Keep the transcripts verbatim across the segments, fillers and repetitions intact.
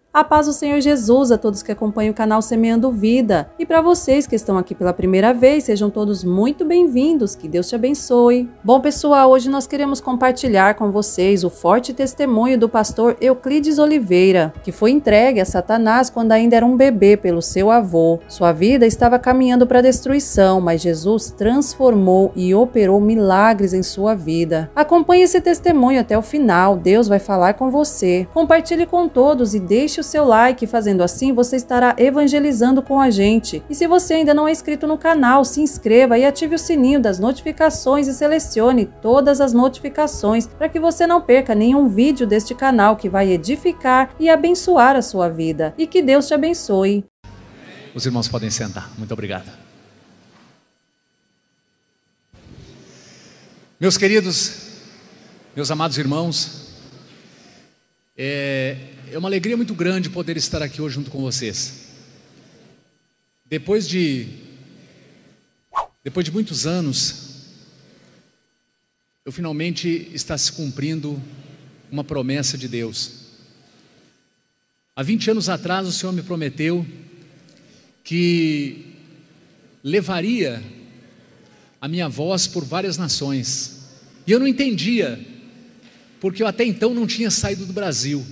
A paz do Senhor Jesus a todos que acompanham o canal Semeando Vida. E para vocês que estão aqui pela primeira vez, sejam todos muito bem-vindos, que Deus te abençoe. Bom pessoal, hoje nós queremos compartilhar com vocês o forte testemunho do pastor Euclides Oliveira, que foi entregue a Satanás quando ainda era um bebê pelo seu avô. Sua vida estava caminhando para a destruição, mas Jesus transformou e operou milagres em sua vida. Acompanhe esse testemunho até o final, Deus vai falar com você. Compartilhe com todos e deixe o seu like, fazendo assim você estará evangelizando com a gente. E se você ainda não é inscrito no canal, se inscreva e ative o sininho das notificações e selecione todas as notificações para que você não perca nenhum vídeo deste canal que vai edificar e abençoar a sua vida. E que Deus te abençoe. Os irmãos podem sentar. Muito obrigado. Meus queridos, meus amados irmãos, é... É uma alegria muito grande poder estar aqui hoje junto com vocês. Depois de, depois de muitos anos, eu finalmente está se cumprindo uma promessa de Deus. Há vinte anos atrás o Senhor me prometeu que levaria a minha voz por várias nações. E eu não entendia, porque eu até então não tinha saído do Brasil.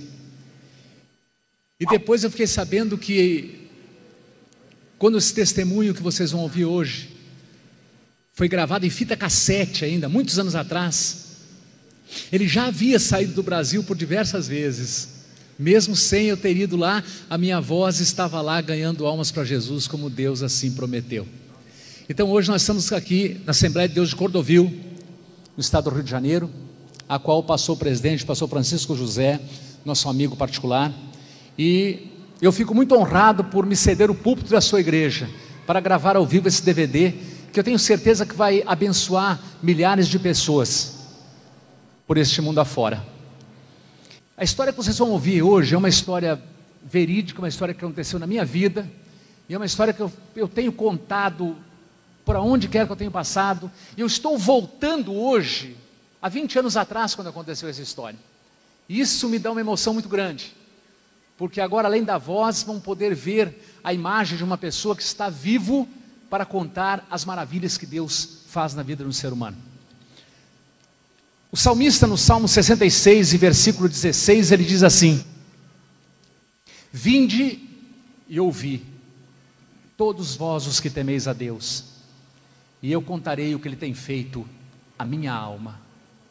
E depois eu fiquei sabendo que, quando esse testemunho que vocês vão ouvir hoje, foi gravado em fita cassete ainda, muitos anos atrás, ele já havia saído do Brasil por diversas vezes, mesmo sem eu ter ido lá, a minha voz estava lá ganhando almas para Jesus, como Deus assim prometeu. Então hoje nós estamos aqui na Assembleia de Deus de Cordovil, no estado do Rio de Janeiro, a qual passou o presidente, pastor Francisco José, nosso amigo particular. E eu fico muito honrado por me ceder o púlpito da sua igreja para gravar ao vivo esse D V D, que eu tenho certeza que vai abençoar milhares de pessoas por este mundo afora. A história que vocês vão ouvir hoje é uma história verídica, uma história que aconteceu na minha vida, e é uma história que eu, eu tenho contado por onde quer que eu tenha passado, e eu estou voltando hoje, há vinte anos atrás, quando aconteceu essa história. E isso me dá uma emoção muito grande. Porque agora, além da voz, vão poder ver a imagem de uma pessoa que está vivo para contar as maravilhas que Deus faz na vida de um ser humano. O salmista, no Salmo sessenta e seis, e versículo dezesseis, ele diz assim: vinde e ouvi, todos vós os que temeis a Deus, e eu contarei o que Ele tem feito à minha alma.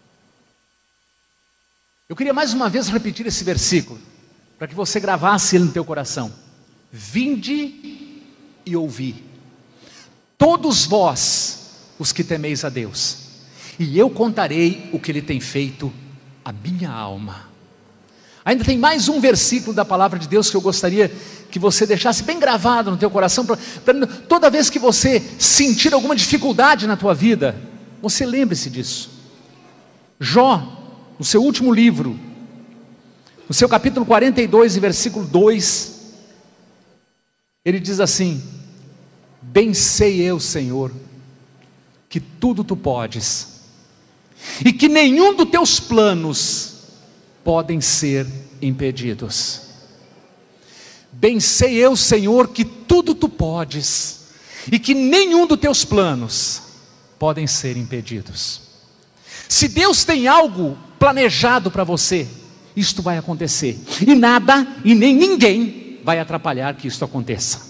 Eu queria mais uma vez repetir esse versículo, para que você gravasse ele no teu coração. Vinde e ouvi, todos vós os que temeis a Deus, e eu contarei o que Ele tem feito à minha alma. Ainda tem mais um versículo da palavra de Deus que eu gostaria que você deixasse bem gravado no teu coração, pra, pra, toda vez que você sentir alguma dificuldade na tua vida, você lembre-se disso. Jó, no seu último livro, no seu capítulo quarenta e dois, e versículo dois, ele diz assim: bem sei eu, Senhor, que tudo tu podes, e que nenhum dos teus planos podem ser impedidos. Bem sei eu, Senhor, que tudo tu podes, e que nenhum dos teus planos podem ser impedidos. Se Deus tem algo planejado para você, isto vai acontecer, e nada e nem ninguém vai atrapalhar que isto aconteça.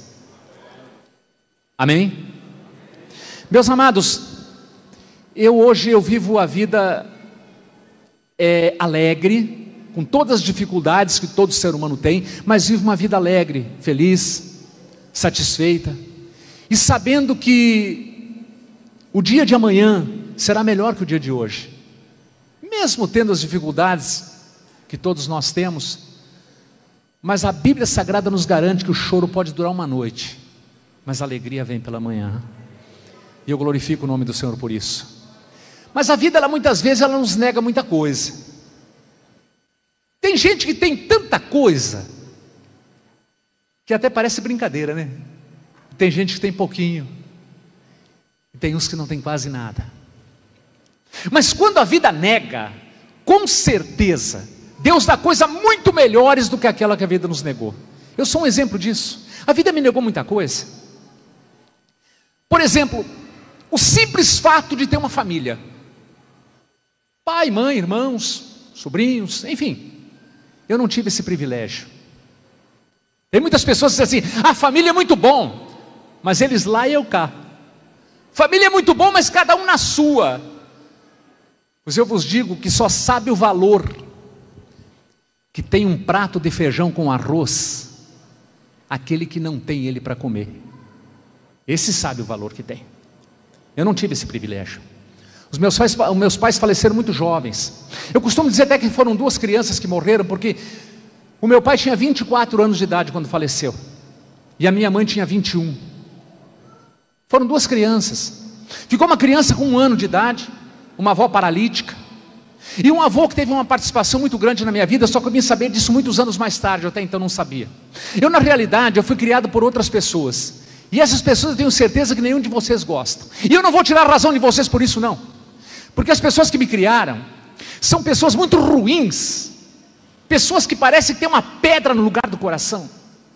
Amém? Meus amados, eu hoje eu vivo a vida é, alegre, com todas as dificuldades que todo ser humano tem, mas vivo uma vida alegre, feliz, satisfeita, e sabendo que o dia de amanhã será melhor que o dia de hoje, mesmo tendo as dificuldades que todos nós temos, mas a Bíblia Sagrada nos garante que o choro pode durar uma noite, mas a alegria vem pela manhã, e eu glorifico o nome do Senhor por isso. Mas a vida, ela, muitas vezes, ela nos nega muita coisa. Tem gente que tem tanta coisa, que até parece brincadeira, né? Tem gente que tem pouquinho, tem uns que não tem quase nada. Mas quando a vida nega, com certeza, Deus dá coisas muito melhores do que aquela que a vida nos negou. Eu sou um exemplo disso. A vida me negou muita coisa. Por exemplo, o simples fato de ter uma família. Pai, mãe, irmãos, sobrinhos, enfim. Eu não tive esse privilégio. Tem muitas pessoas que dizem assim: a família é muito bom, mas eles lá e eu cá. Família é muito bom, mas cada um na sua. Pois eu vos digo que só sabe o valor que tem um prato de feijão com arroz aquele que não tem ele para comer. Esse sabe o valor que tem. Eu não tive esse privilégio. Os meus pais, os meus pais faleceram muito jovens. Eu costumo dizer até que foram duas crianças que morreram, porque o meu pai tinha vinte e quatro anos de idade quando faleceu, e a minha mãe tinha vinte e um. Foram duas crianças. Ficou uma criança com um ano de idade, uma avó paralítica, e um avô que teve uma participação muito grande na minha vida, só que eu vim saber disso muitos anos mais tarde, eu até então não sabia. Eu, na realidade, eu fui criado por outras pessoas, e essas pessoas eu tenho certeza que nenhum de vocês gosta, e eu não vou tirar a razão de vocês por isso não, porque as pessoas que me criaram são pessoas muito ruins, pessoas que parecem que tem uma pedra no lugar do coração.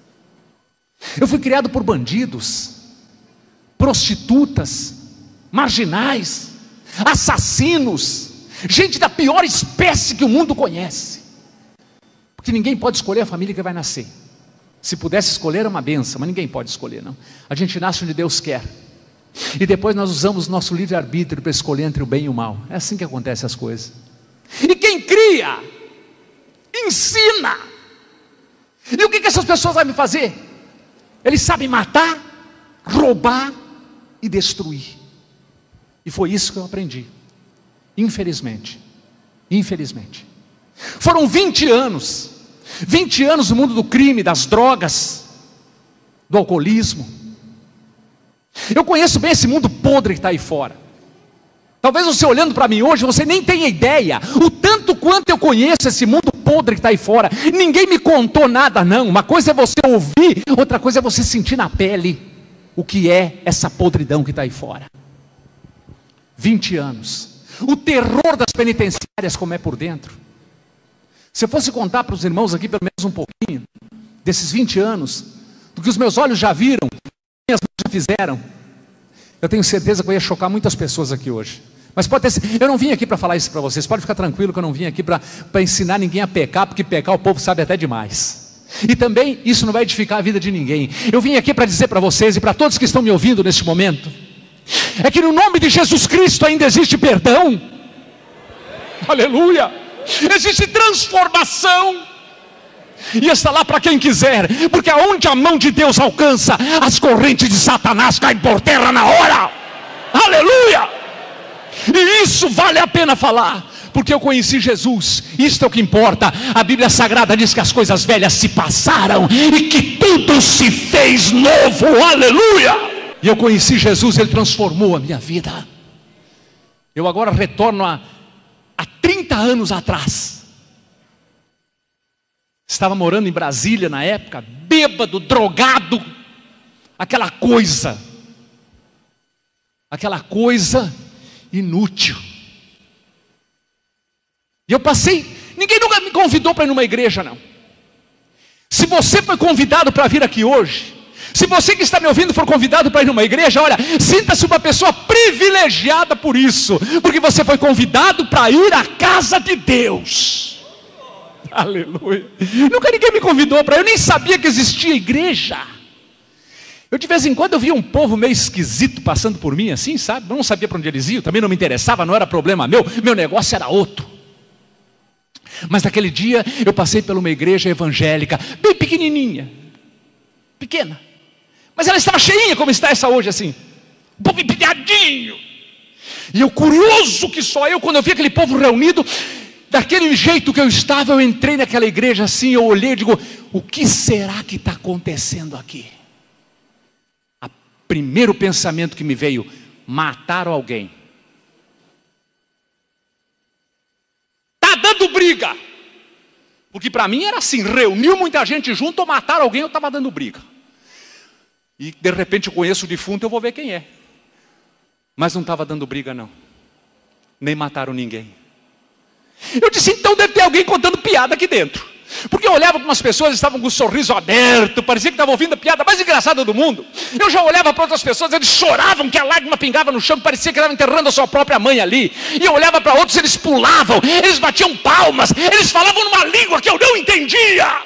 Eu fui criado por bandidos, prostitutas, marginais, assassinos, gente da pior espécie que o mundo conhece, porque ninguém pode escolher a família que vai nascer. Se pudesse escolher é uma benção, mas ninguém pode escolher não. A gente nasce onde Deus quer, e depois nós usamos nosso livre-arbítrio para escolher entre o bem e o mal. É assim que acontecem as coisas. E quem cria, ensina. E o que, que essas pessoas vão me fazer? Eles sabem matar, roubar e destruir. E foi isso que eu aprendi. Infelizmente, infelizmente, foram vinte anos, vinte anos no mundo do crime, das drogas, do alcoolismo. Eu conheço bem esse mundo podre que está aí fora. Talvez você olhando para mim hoje, você nem tenha ideia, o tanto quanto eu conheço esse mundo podre que está aí fora. Ninguém me contou nada não, uma coisa é você ouvir, outra coisa é você sentir na pele o que é essa podridão que está aí fora. vinte anos. O terror das penitenciárias como é por dentro. Se eu fosse contar para os irmãos aqui pelo menos um pouquinho desses vinte anos, do que os meus olhos já viram, minhas mãos já fizeram, eu tenho certeza que eu ia chocar muitas pessoas aqui hoje. Mas pode ter, eu não vim aqui para falar isso para vocês, pode ficar tranquilo que eu não vim aqui para ensinar ninguém a pecar, porque pecar o povo sabe até demais. E também isso não vai edificar a vida de ninguém. Eu vim aqui para dizer para vocês e para todos que estão me ouvindo neste momento, é que no nome de Jesus Cristo ainda existe perdão. Aleluia. Existe transformação, e está lá para quem quiser, porque aonde a mão de Deus alcança, as correntes de Satanás caem por terra na hora. Aleluia. E isso vale a pena falar, porque eu conheci Jesus, isto é o que importa. A Bíblia Sagrada diz que as coisas velhas se passaram e que tudo se fez novo. Aleluia. E eu conheci Jesus, Ele transformou a minha vida. Eu agora retorno a, a trinta anos atrás. Estava morando em Brasília na época, bêbado, drogado, aquela coisa, aquela coisa inútil. E eu passei, ninguém nunca me convidou para ir numa igreja não. Se você foi convidado para vir aqui hoje, se você que está me ouvindo for convidado para ir numa igreja, olha, sinta-se uma pessoa privilegiada por isso, porque você foi convidado para ir à casa de Deus. Aleluia. Nunca ninguém me convidou para ir, eu nem sabia que existia igreja. Eu de vez em quando eu via um povo meio esquisito passando por mim assim, sabe? Eu não sabia para onde eles iam, também não me interessava, não era problema meu, meu negócio era outro. Mas naquele dia eu passei por uma igreja evangélica, bem pequenininha, pequena, mas ela estava cheinha como está essa hoje assim, um povo empilhadinho. E eu curioso que só eu, quando eu vi aquele povo reunido, daquele jeito que eu estava, eu entrei naquela igreja assim, eu olhei e digo, o que será que está acontecendo aqui? O primeiro pensamento que me veio, mataram alguém. Está dando briga. Porque para mim era assim, reuniu muita gente junto, ou mataram alguém, eu estava dando briga. E de repente eu conheço o defunto, eu vou ver quem é. Mas não estava dando briga não. Nem mataram ninguém. Eu disse, então deve ter alguém contando piada aqui dentro. Porque eu olhava para umas pessoas que estavam com o sorriso aberto, parecia que estavam ouvindo a piada mais engraçada do mundo. Eu já olhava para outras pessoas, eles choravam, que a lágrima pingava no chão, parecia que estavam enterrando a sua própria mãe ali. E eu olhava para outros, eles pulavam, eles batiam palmas, eles falavam numa língua que eu não entendia.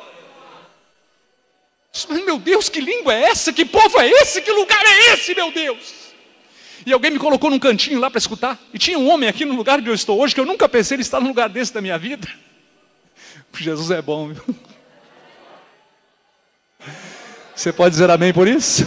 Mas meu Deus, que língua é essa? Que povo é esse? Que lugar é esse, meu Deus? E alguém me colocou num cantinho lá para escutar. E tinha um homem aqui no lugar onde eu estou hoje, que eu nunca pensei em estar num lugar desse da minha vida. Jesus é bom, viu? Você pode dizer amém por isso?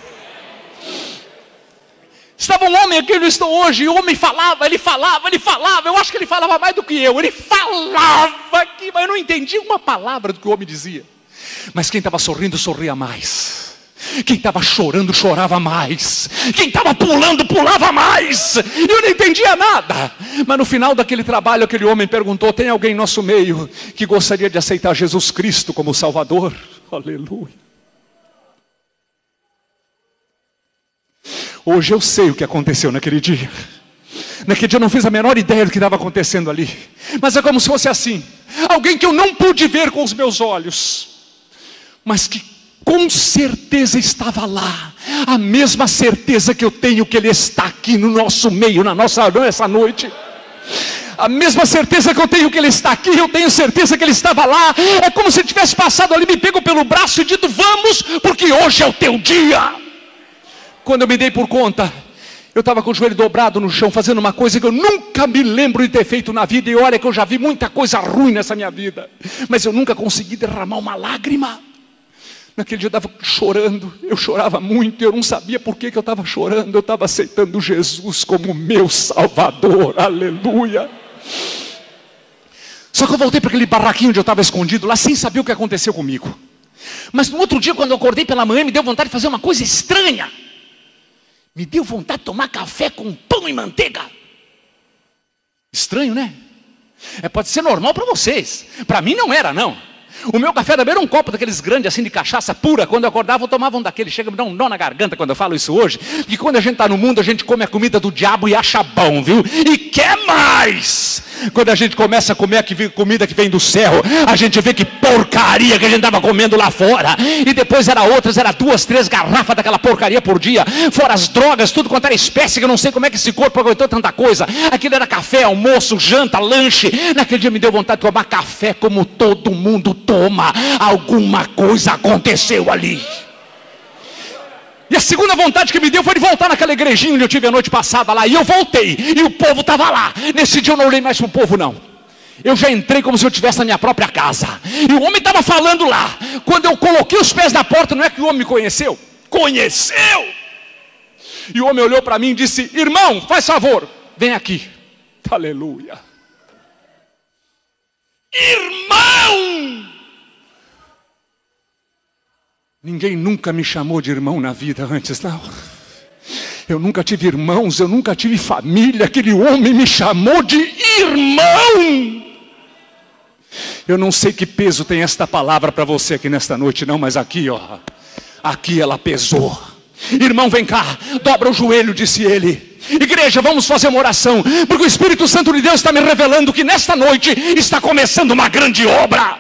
Estava um homem aqui onde eu estou hoje, e o homem falava, ele falava, ele falava, eu acho que ele falava mais do que eu, ele falava aqui, mas eu não entendi uma palavra do que o homem dizia. Mas quem estava sorrindo, sorria mais. Quem estava chorando, chorava mais. Quem estava pulando, pulava mais. Eu não entendia nada. Mas no final daquele trabalho, aquele homem perguntou: tem alguém em nosso meio que gostaria de aceitar Jesus Cristo como Salvador? Aleluia. Hoje eu sei o que aconteceu naquele dia. Naquele dia eu não fiz a menor ideia do que estava acontecendo ali. Mas é como se fosse assim: alguém que eu não pude ver com os meus olhos, mas que com certeza estava lá. A mesma certeza que eu tenho que Ele está aqui no nosso meio, na nossa nessa noite. A mesma certeza que eu tenho que Ele está aqui, eu tenho certeza que Ele estava lá. É como se Ele tivesse passado ali, me pego pelo braço e dito: vamos, porque hoje é o teu dia. Quando eu me dei por conta, eu estava com o joelho dobrado no chão, fazendo uma coisa que eu nunca me lembro de ter feito na vida. E olha que eu já vi muita coisa ruim nessa minha vida, mas eu nunca consegui derramar uma lágrima. Naquele dia eu estava chorando, eu chorava muito, eu não sabia por que, que eu estava chorando. Eu estava aceitando Jesus como meu Salvador, aleluia. Só que eu voltei para aquele barraquinho onde eu estava escondido lá, sem saber o que aconteceu comigo. Mas no outro dia, quando eu acordei pela manhã, me deu vontade de fazer uma coisa estranha. Me deu vontade de tomar café com pão e manteiga. Estranho, né? É, pode ser normal para vocês, para mim não era, não. O meu café da manhã era um copo daqueles grandes assim de cachaça pura. Quando eu acordava eu tomava um daqueles. Chega a me dar um nó na garganta quando eu falo isso hoje. Porque quando a gente está no mundo, a gente come a comida do diabo e acha bom, viu? E quer mais. Quando a gente começa a comer a comida que vem do céu, a gente vê que porcaria que a gente estava comendo lá fora. E depois era outras, era duas, três garrafas daquela porcaria por dia. Fora as drogas, tudo quanto era espécie, que eu não sei como é que esse corpo aguentou tanta coisa. Aquilo era café, almoço, janta, lanche. Naquele dia me deu vontade de tomar café como todo mundo toma. Alguma coisa aconteceu ali. E a segunda vontade que me deu foi de voltar naquela igrejinha onde eu tive a noite passada lá. E eu voltei, e o povo estava lá. Nesse dia eu não olhei mais para o povo, não. Eu já entrei como se eu estivesse na minha própria casa. E o homem estava falando lá. Quando eu coloquei os pés na porta, não é que o homem me conheceu? Conheceu! E o homem olhou para mim e disse: irmão, faz favor, vem aqui. Aleluia. Irmão! Ninguém nunca me chamou de irmão na vida antes, não. Eu nunca tive irmãos, eu nunca tive família. Aquele homem me chamou de irmão. Eu não sei que peso tem esta palavra para você aqui nesta noite, não, mas aqui, ó, aqui ela pesou. Irmão, vem cá, dobra o joelho, disse ele. Igreja, vamos fazer uma oração, porque o Espírito Santo de Deus está me revelando que nesta noite está começando uma grande obra.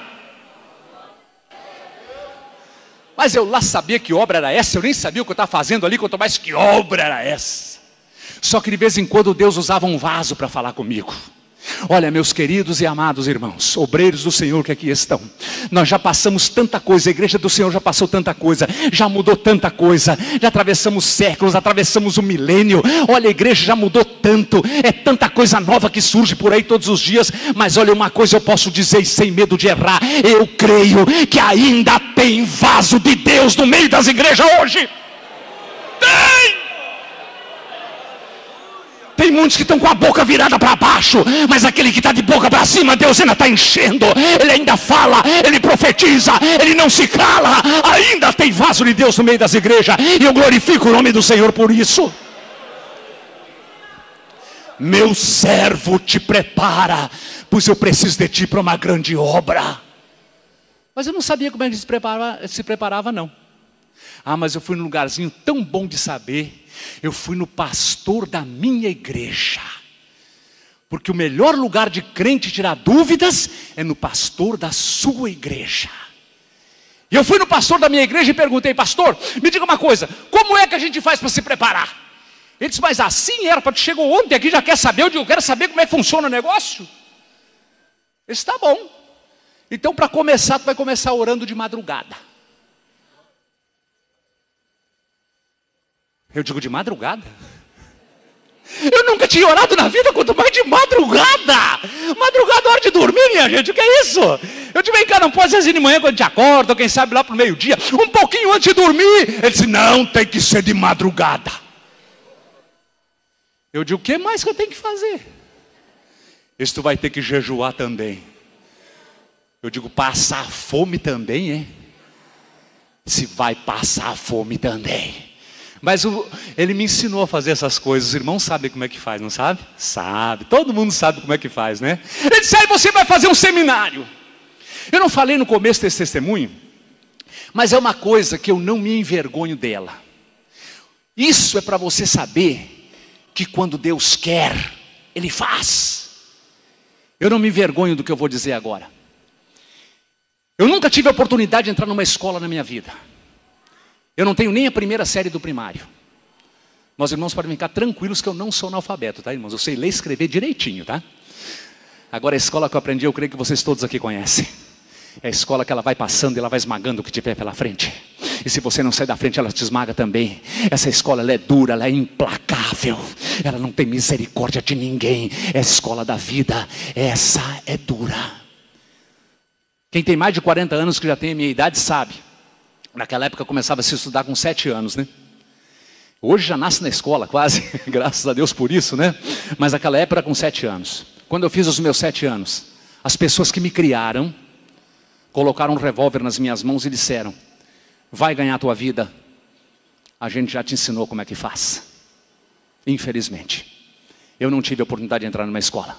Mas eu lá sabia que obra era essa, eu nem sabia o que eu estava fazendo ali, quanto mais que obra era essa. Só que de vez em quando Deus usava um vaso para falar comigo. Olha, meus queridos e amados irmãos, obreiros do Senhor que aqui estão, nós já passamos tanta coisa, a igreja do Senhor já passou tanta coisa, já mudou tanta coisa, já atravessamos séculos, atravessamos um milênio. Olha, a igreja já mudou tanto, é tanta coisa nova que surge por aí todos os dias. Mas olha, uma coisa eu posso dizer sem medo de errar: eu creio que ainda tem vaso de Deus no meio das igrejas hoje. Tem! Tem muitos que estão com a boca virada para baixo, mas aquele que está de boca para cima, Deus ainda está enchendo. Ele ainda fala, ele profetiza, ele não se cala. Ainda tem vaso de Deus no meio das igrejas, e eu glorifico o nome do Senhor por isso. Meu servo, te prepara, pois eu preciso de ti para uma grande obra. Mas eu não sabia como ele se preparava, se preparava não. Ah, mas eu fui num lugarzinho tão bom de saber. Eu fui no pastor da minha igreja. Porque o melhor lugar de crente tirar dúvidas é no pastor da sua igreja. E eu fui no pastor da minha igreja e perguntei: pastor, me diga uma coisa, como é que a gente faz para se preparar? Ele disse: mas assim era, para tu chegou ontem aqui, já quer saber? Eu digo: eu quero saber como é que funciona o negócio. Ele disse: tá bom. Então, para começar, tu vai começar orando de madrugada. Eu digo: de madrugada? Eu nunca tinha orado na vida, quanto mais de madrugada. Madrugada, hora de dormir, minha gente, o que é isso? Eu digo: vem cá, não pode ser assim de manhã quando te acorda, ou quem sabe lá pro meio dia, um pouquinho antes de dormir. Ele disse: não, tem que ser de madrugada. Eu digo: o que mais que eu tenho que fazer? Isso tu vai ter que jejuar também. Eu digo: passar fome também, é? Se vai passar fome também. Mas o, ele me ensinou a fazer essas coisas. Os irmãos sabem como é que faz, não sabe? Sabe, todo mundo sabe como é que faz, né? Ele disse: aí você vai fazer um seminário. Eu não falei no começo desse testemunho, mas é uma coisa que eu não me envergonho dela. Isso é para você saber que quando Deus quer, Ele faz. Eu não me envergonho do que eu vou dizer agora. Eu nunca tive a oportunidade de entrar numa escola na minha vida. Eu não tenho nem a primeira série do primário. Nós, irmãos, podem ficar tranquilos que eu não sou analfabeto, tá, irmãos? Eu sei ler e escrever direitinho, tá? Agora, a escola que eu aprendi, eu creio que vocês todos aqui conhecem. É a escola que ela vai passando e ela vai esmagando o que tiver pela frente. E se você não sai da frente, ela te esmaga também. Essa escola, ela é dura, ela é implacável. Ela não tem misericórdia de ninguém. É a escola da vida. Essa é dura. Quem tem mais de quarenta anos, que já tem a minha idade, sabe. Naquela época eu começava a se estudar com sete anos, né? Hoje já nasce na escola quase, graças a Deus por isso, né? Mas naquela época era com sete anos. Quando eu fiz os meus sete anos, as pessoas que me criaram colocaram um revólver nas minhas mãos e disseram: vai ganhar a tua vida, a gente já te ensinou como é que faz. Infelizmente, eu não tive a oportunidade de entrar numa escola.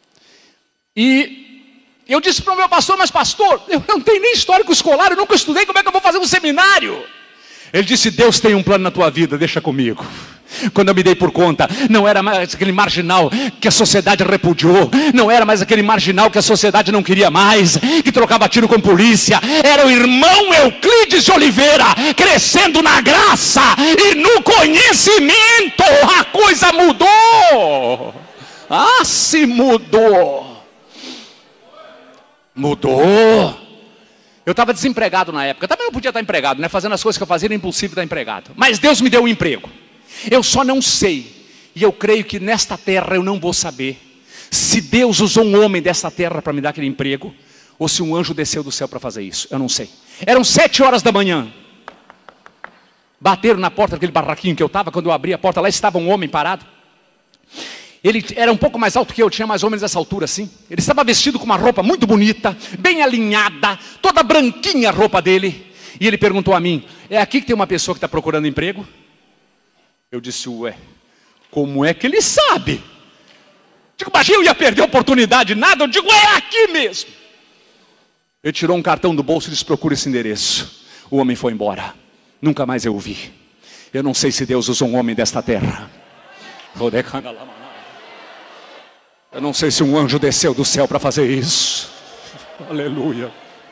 E eu disse para o meu pastor: mas pastor, eu não tenho nem histórico escolar, eu nunca estudei, como é que eu vou fazer um seminário? Ele disse: Deus tem um plano na tua vida, deixa comigo. Quando eu me dei por conta, não era mais aquele marginal que a sociedade repudiou, não era mais aquele marginal que a sociedade não queria mais, que trocava tiro com polícia. Era o irmão Euclides de Oliveira, crescendo na graça e no conhecimento. A coisa mudou. Ah, se mudou. Mudou. Eu estava desempregado na época, também não podia estar empregado, né? Fazendo as coisas que eu fazia era impossível estar empregado. Mas Deus me deu um emprego. Eu só não sei, e eu creio que nesta terra eu não vou saber, se Deus usou um homem desta terra para me dar aquele emprego, ou se um anjo desceu do céu para fazer isso. Eu não sei. Eram sete horas da manhã. Bateram na porta daquele barraquinho que eu estava. Quando eu abri a porta, lá estava um homem parado. Ele era um pouco mais alto que eu, tinha mais ou menos essa altura assim. Ele estava vestido com uma roupa muito bonita, bem alinhada, toda branquinha a roupa dele. E ele perguntou a mim: é aqui que tem uma pessoa que está procurando emprego? Eu disse: ué, como é que ele sabe? Digo: mas eu ia perder a oportunidade, nada. Eu digo: é aqui mesmo. Ele tirou um cartão do bolso e disse: procura esse endereço. O homem foi embora, nunca mais eu o vi. Eu não sei se Deus usou um homem desta terra. Eu não sei se um anjo desceu do céu para fazer isso. Aleluia.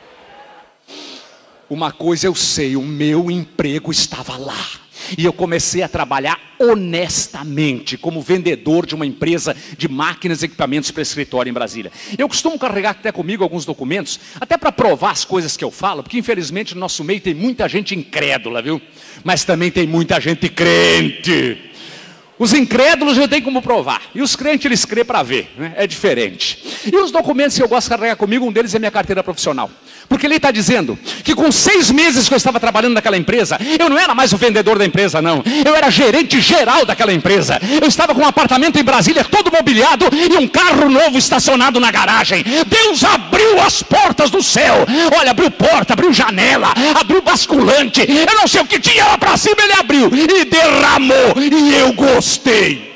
Uma coisa eu sei, o meu emprego estava lá. E eu comecei a trabalhar honestamente como vendedor de uma empresa de máquinas e equipamentos para escritório em Brasília. Eu costumo carregar até comigo alguns documentos, até para provar as coisas que eu falo, porque infelizmente no nosso meio tem muita gente incrédula, viu? Mas também tem muita gente crente. Os incrédulos não tem como provar, e os crentes eles crêem para ver, né? É diferente. E os documentos que eu gosto de carregar comigo, um deles é minha carteira profissional. Porque ele está dizendo que com seis meses que eu estava trabalhando naquela empresa, eu não era mais o vendedor da empresa, não. Eu era gerente geral daquela empresa. Eu estava com um apartamento em Brasília todo mobiliado e um carro novo estacionado na garagem. Deus abriu as portas do céu. Olha, abriu porta, abriu janela, abriu basculante. Eu não sei o que tinha lá para cima, ele abriu e derramou. E eu gostei.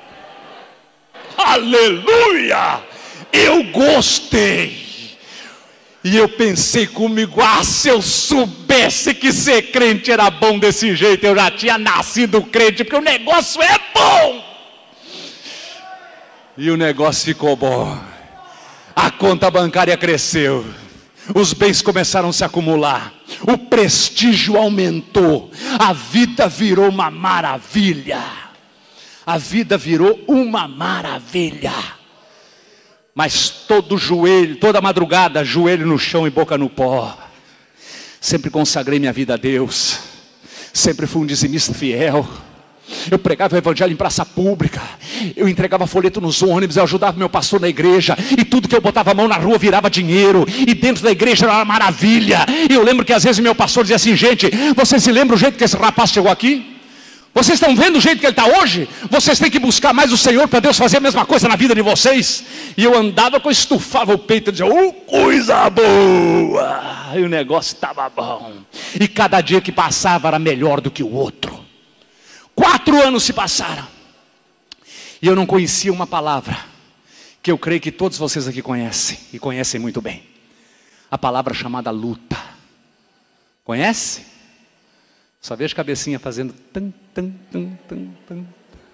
Aleluia! Eu gostei. E eu pensei comigo: ah, se eu soubesse que ser crente era bom desse jeito, eu já tinha nascido crente, porque o negócio é bom. E o negócio ficou bom. A conta bancária cresceu. Os bens começaram a se acumular. O prestígio aumentou. A vida virou uma maravilha. A vida virou uma maravilha. Mas todo joelho, toda madrugada, joelho no chão e boca no pó. Sempre consagrei minha vida a Deus. Sempre fui um dizimista fiel. Eu pregava o evangelho em praça pública. Eu entregava folheto nos ônibus. Eu ajudava meu pastor na igreja. E tudo que eu botava a mão na rua virava dinheiro. E dentro da igreja era uma maravilha. E eu lembro que às vezes meu pastor dizia assim: gente, vocês se lembram o jeito que esse rapaz chegou aqui? Vocês estão vendo o jeito que ele está hoje? Vocês têm que buscar mais o Senhor para Deus fazer a mesma coisa na vida de vocês. E eu andava com estufava o peito e dizia: oh, coisa boa. E o negócio estava bom. E cada dia que passava era melhor do que o outro. Quatro anos se passaram. E eu não conhecia uma palavra que eu creio que todos vocês aqui conhecem. E conhecem muito bem. A palavra chamada luta. Conhece? Só vejo cabecinha fazendo tan, tan, tan, tan, tan.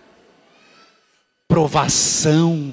Provação.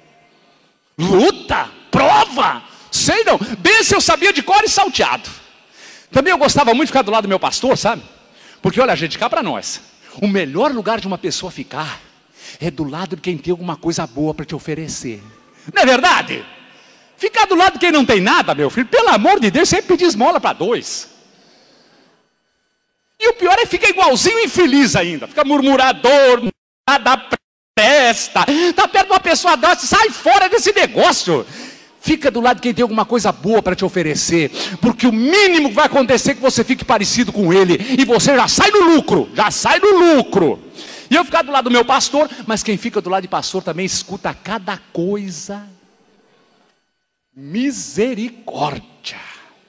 Luta. Prova. Sei não. Bênção eu sabia de cor e salteado. Também eu gostava muito de ficar do lado do meu pastor, sabe? Porque olha, gente, cá para nós. O melhor lugar de uma pessoa ficar é do lado de quem tem alguma coisa boa para te oferecer. Não é verdade? Ficar do lado de quem não tem nada, meu filho, pelo amor de Deus, você pedir esmola para dois. E o pior é ficar igualzinho infeliz ainda. Fica murmurador, nada presta. Está perto de uma pessoa dessa, sai fora desse negócio. Fica do lado de quem tem alguma coisa boa para te oferecer. Porque o mínimo que vai acontecer é que você fique parecido com ele. E você já sai no lucro. Já sai no lucro. E eu ficar do lado do meu pastor. Mas quem fica do lado de pastor também escuta cada coisa. Misericórdia.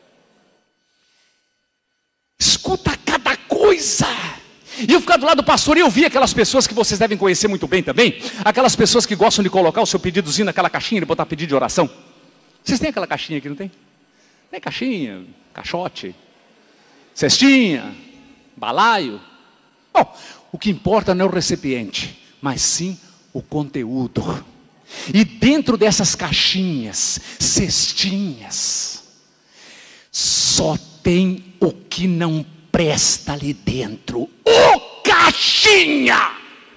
Escuta cada coisa. E eu ficar do lado do pastor e eu vi aquelas pessoas que vocês devem conhecer muito bem também. Aquelas pessoas que gostam de colocar o seu pedidozinho naquela caixinha e botar pedido de oração. Vocês têm aquela caixinha aqui, não tem? Tem caixinha, caixote, cestinha, balaio. Bom, o que importa não é o recipiente, mas sim o conteúdo. E dentro dessas caixinhas, cestinhas, só tem o que não presta ali dentro. O caixinha!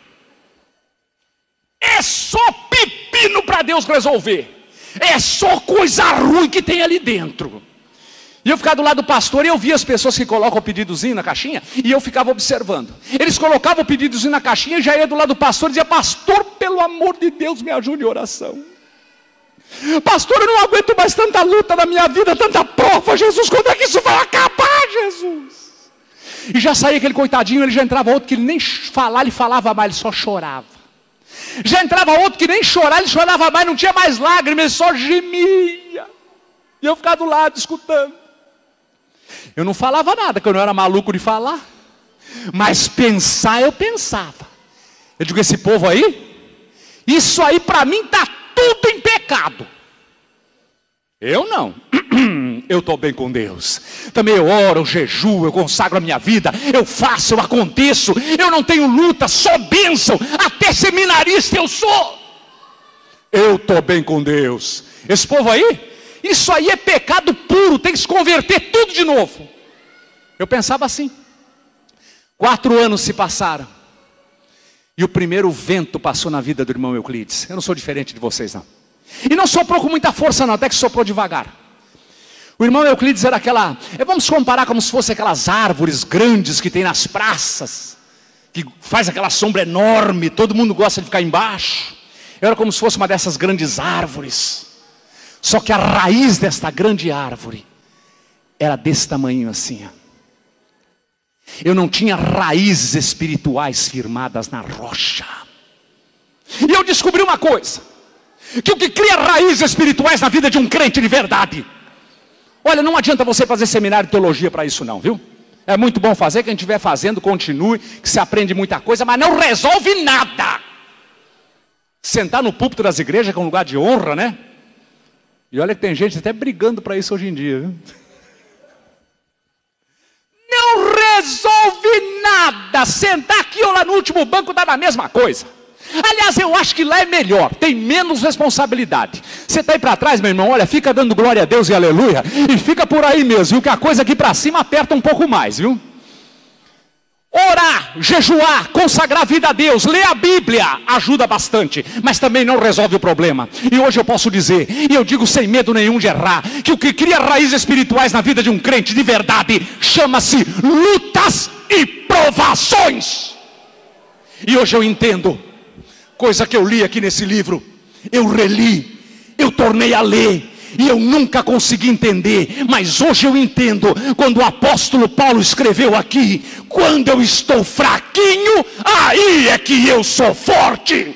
É só pepino para Deus resolver. É só coisa ruim que tem ali dentro. E eu ficava do lado do pastor e eu via as pessoas que colocam o pedidozinho na caixinha. E eu ficava observando. Eles colocavam o pedidozinho na caixinha e já ia do lado do pastor e dizia: pastor, pelo amor de Deus, me ajude em oração. Pastor, eu não aguento mais tanta luta na minha vida, tanta prova, Jesus, quando é que isso vai acabar, Jesus? E já saía aquele coitadinho, ele já entrava outro que ele nem falar, ele falava mais, ele só chorava. Já entrava outro que nem chorar, ele chorava mais, não tinha mais lágrimas, ele só gemia. E eu ficava do lado, escutando. Eu não falava nada, porque eu não era maluco de falar. Mas pensar, eu pensava. Eu digo, esse povo aí, isso aí para mim está tudo em pecado. Eu não. Eu estou bem com Deus. Também eu oro, eu jejuo, eu consagro a minha vida. Eu faço, eu aconteço. Eu não tenho luta, só bênção. Até seminarista eu sou. Eu estou bem com Deus. Esse povo aí, isso aí é pecado puro. Tem que se converter tudo de novo. Eu pensava assim. Quatro anos se passaram. E o primeiro vento passou na vida do irmão Euclides. Eu não sou diferente de vocês não. E não soprou com muita força não, até que soprou devagar. O irmão Euclides era aquela, vamos comparar como se fosse aquelas árvores grandes que tem nas praças, que faz aquela sombra enorme, todo mundo gosta de ficar embaixo. Eu era como se fosse uma dessas grandes árvores. Só que a raiz desta grande árvore era desse tamanho assim. Eu não tinha raízes espirituais firmadas na rocha. E eu descobri uma coisa, que o que cria raízes espirituais na vida de um crente de verdade, olha, não adianta você fazer seminário de teologia para isso não, viu? É muito bom fazer, quem estiver fazendo, continue, que se aprende muita coisa, mas não resolve nada. Sentar no púlpito das igrejas, que é um lugar de honra, né? E olha que tem gente até brigando para isso hoje em dia, viu? Não resolve nada. Sentar aqui ou lá no último banco dá na mesma coisa. Aliás, eu acho que lá é melhor, tem menos responsabilidade. Você está aí para trás, meu irmão, olha, fica dando glória a Deus e aleluia, e fica por aí mesmo, viu, que a coisa aqui para cima aperta um pouco mais, viu? Orar, jejuar, consagrar a vida a Deus, ler a Bíblia, ajuda bastante, mas também não resolve o problema. E hoje eu posso dizer, e eu digo sem medo nenhum de errar, que o que cria raízes espirituais na vida de um crente de verdade, chama-se lutas e provações. E hoje eu entendo, coisa que eu li aqui nesse livro, eu reli, eu tornei a ler, e eu nunca consegui entender, mas hoje eu entendo, quando o apóstolo Paulo escreveu aqui, quando eu estou fraquinho, aí é que eu sou forte.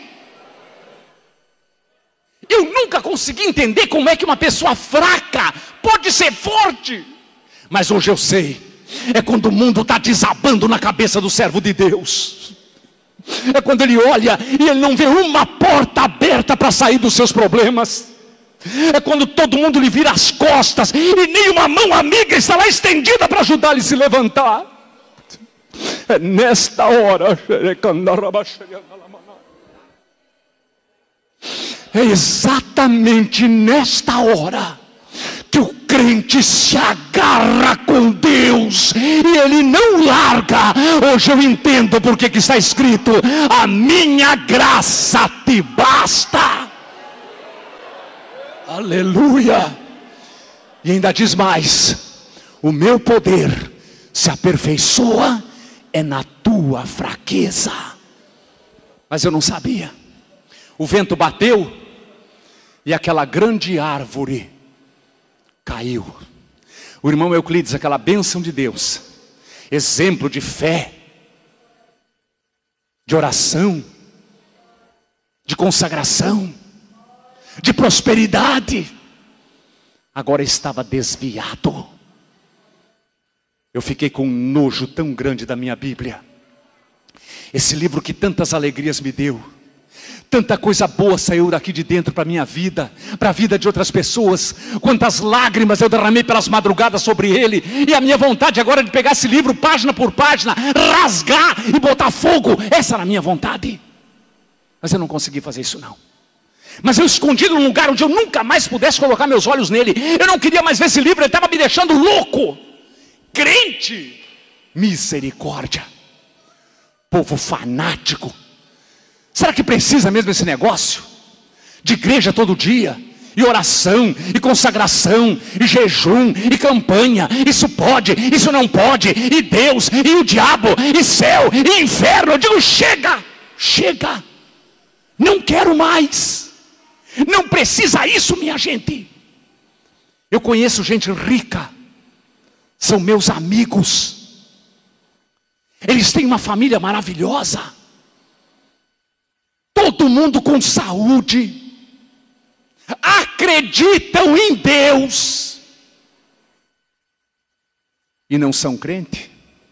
Eu nunca consegui entender como é que uma pessoa fraca pode ser forte, mas hoje eu sei, é quando o mundo está desabando na cabeça do servo de Deus, é quando ele olha e ele não vê uma porta aberta para sair dos seus problemas, é quando todo mundo lhe vira as costas e nenhuma mão amiga está lá estendida para ajudar ele a se levantar. É nesta hora, é exatamente nesta hora que o crente se agarra com Deus e ele não larga. Hoje eu entendo porque que está escrito: a minha graça te basta. Aleluia. E ainda diz mais: o meu poder se aperfeiçoa é na tua fraqueza. Mas eu não sabia. O vento bateu e aquela grande árvore caiu. O irmão Euclides, aquela bênção de Deus, exemplo de fé, de oração, de consagração, de prosperidade, agora estava desviado. Eu fiquei com um nojo tão grande da minha Bíblia, esse livro que tantas alegrias me deu, tanta coisa boa saiu daqui de dentro para a minha vida, para a vida de outras pessoas. Quantas lágrimas eu derramei pelas madrugadas sobre ele. E a minha vontade agora é de pegar esse livro página por página, rasgar e botar fogo. Essa era a minha vontade. Mas eu não consegui fazer isso não. Mas eu escondi num lugar onde eu nunca mais pudesse colocar meus olhos nele. Eu não queria mais ver esse livro, ele estava me deixando louco. Crente, misericórdia, povo fanático. Será que precisa mesmo esse negócio? De igreja todo dia, e oração, e consagração, e jejum, e campanha. Isso pode, isso não pode, e Deus, e o diabo, e céu, e inferno. Eu digo: chega, chega, não quero mais. Não precisa isso, minha gente. Eu conheço gente rica, são meus amigos, eles têm uma família maravilhosa, todo mundo com saúde, acreditam em Deus e não são crente.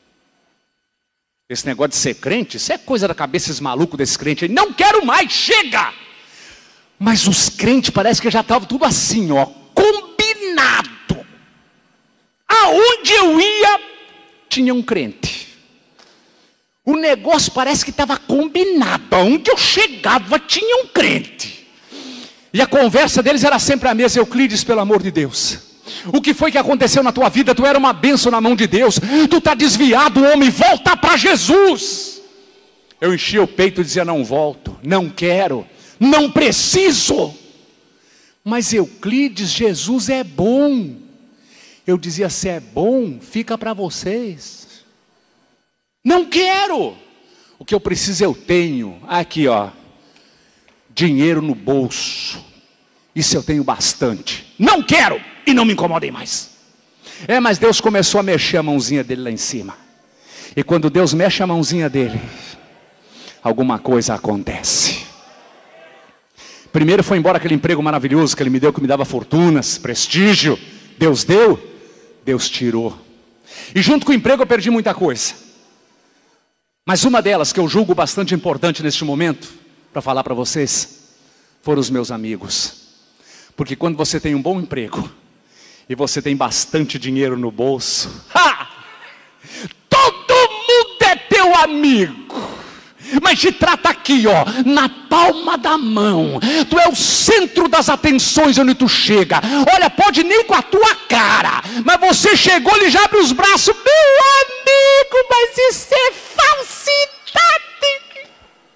Esse negócio de ser crente, isso é coisa da cabeça desses malucos desse crente aí. Não quero mais, chega. Mas os crentes parece que já estavam tudo assim, ó, combinado. Aonde eu ia, tinha um crente. O negócio parece que estava combinado. Aonde eu chegava, tinha um crente. E a conversa deles era sempre a mesma: Euclides, pelo amor de Deus, o que foi que aconteceu na tua vida? Tu era uma bênção na mão de Deus, tu está desviado, homem, volta para Jesus. Eu enchia o peito e dizia: não volto, não quero, não preciso. Mas Euclides, Jesus é bom. Eu dizia: se é bom, fica para vocês. Não quero. O que eu preciso eu tenho. Aqui, ó, dinheiro no bolso. Isso eu tenho bastante. Não quero. E não me incomodem mais. É, mas Deus começou a mexer a mãozinha dele lá em cima. E quando Deus mexe a mãozinha dele, alguma coisa acontece. Primeiro foi embora aquele emprego maravilhoso que ele me deu, que me dava fortunas, prestígio. Deus deu, Deus tirou. E junto com o emprego eu perdi muita coisa. Mas uma delas que eu julgo bastante importante neste momento, para falar para vocês, foram os meus amigos. Porque quando você tem um bom emprego e você tem bastante dinheiro no bolso, ha! Todo mundo é teu amigo. Mas mas te trata aqui, ó, na palma da mão. Tu é o centro das atenções onde tu chega. Olha, pode nem com a tua cara, mas você chegou, ele já abre os braços. Meu amigo, mas isso é falsidade.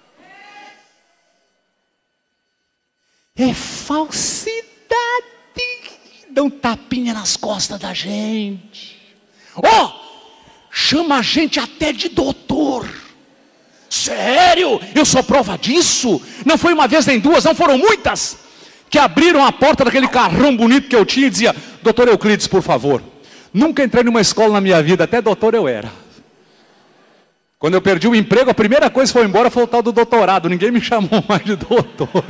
É falsidade. Dá um tapinha nas costas da gente. Ó, oh, chama a gente até de doutor. Sério? Eu sou prova disso. Não foi uma vez nem duas, não foram muitas, que abriram a porta daquele carrão bonito que eu tinha e dizia: doutor Euclides, por favor. Nunca entrei numa escola na minha vida, até doutor eu era. Quando eu perdi o emprego, a primeira coisa que foi embora foi o tal do doutorado. Ninguém me chamou mais de doutor.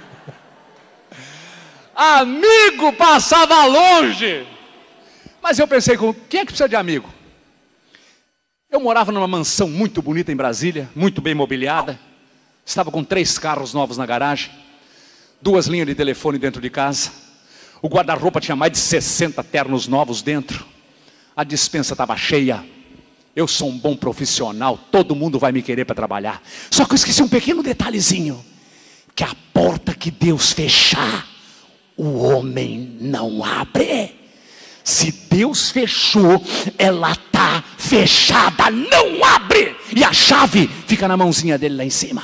Amigo passava longe. Mas eu pensei, quem é que precisa de amigo? Eu morava numa mansão muito bonita em Brasília, muito bem mobiliada. Estava com três carros novos na garagem, duas linhas de telefone dentro de casa. O guarda-roupa tinha mais de sessenta ternos novos dentro. A despensa estava cheia. Eu sou um bom profissional, todo mundo vai me querer para trabalhar. Só que eu esqueci um pequeno detalhezinho, que a porta que Deus fechar, o homem não abre. Se Deus fechou, ela está fechada, não abre. E a chave fica na mãozinha dele lá em cima.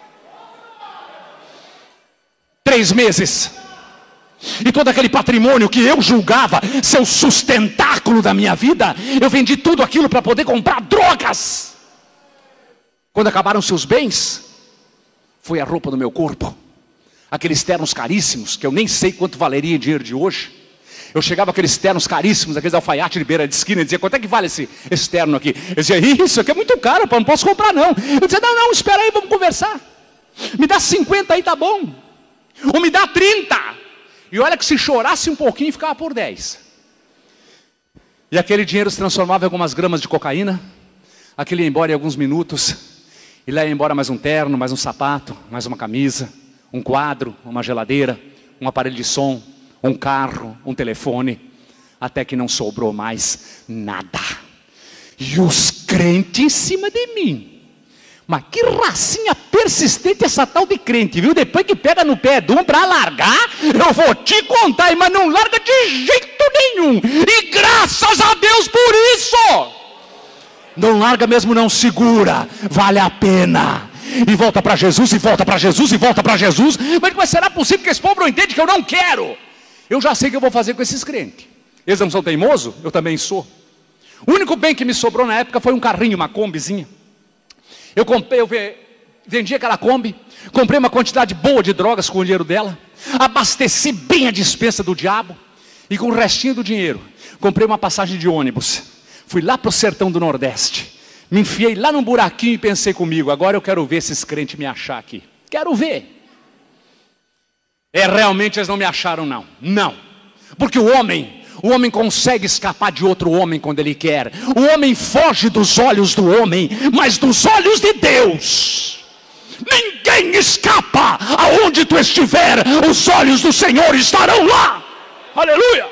Três meses. E todo aquele patrimônio que eu julgava ser o sustentáculo da minha vida, eu vendi tudo aquilo para poder comprar drogas. Quando acabaram seus bens, foi a roupa do meu corpo. Aqueles ternos caríssimos, que eu nem sei quanto valeria em dinheiro de hoje. Eu chegava aqueles ternos caríssimos, aqueles alfaiate de beira de esquina, e dizia: quanto é que vale esse, esse terno aqui? Eu dizia: isso aqui é muito caro, não posso comprar não. Eu dizia: não, não, espera aí, vamos conversar. Me dá cinquenta aí, tá bom. Ou me dá trinta. E olha que se chorasse um pouquinho, ficava por dez. E aquele dinheiro se transformava em algumas gramas de cocaína. Aquele ia embora em alguns minutos. E lá ia embora mais um terno, mais um sapato, mais uma camisa, um quadro, uma geladeira, um aparelho de som, um carro, um telefone, até que não sobrou mais nada. E os crentes em cima de mim. Mas que racinha persistente essa tal de crente, viu? Depois que pega no pé de um para largar, eu vou te contar, mas não larga de jeito nenhum. E graças a Deus por isso. Não larga mesmo, não, segura, vale a pena. E volta para Jesus, e volta para Jesus, e volta para Jesus. Mas, mas será possível que esse povo não entende que eu não quero? Eu já sei o que eu vou fazer com esses crentes. Eles não são teimosos? Eu também sou. O único bem que me sobrou na época foi um carrinho, uma combizinha. Eu comprei, eu vendi aquela Kombi, comprei uma quantidade boa de drogas com o dinheiro dela, abasteci bem a despensa do diabo, e com o restinho do dinheiro, comprei uma passagem de ônibus. Fui lá para o sertão do Nordeste, me enfiei lá num buraquinho e pensei comigo: agora eu quero ver esses crentes me achar aqui. Quero ver. É, realmente eles não me acharam não, não, porque o homem, o homem consegue escapar de outro homem quando ele quer. O homem foge dos olhos do homem, mas dos olhos de Deus ninguém escapa. Aonde tu estiver, os olhos do Senhor estarão lá. Aleluia.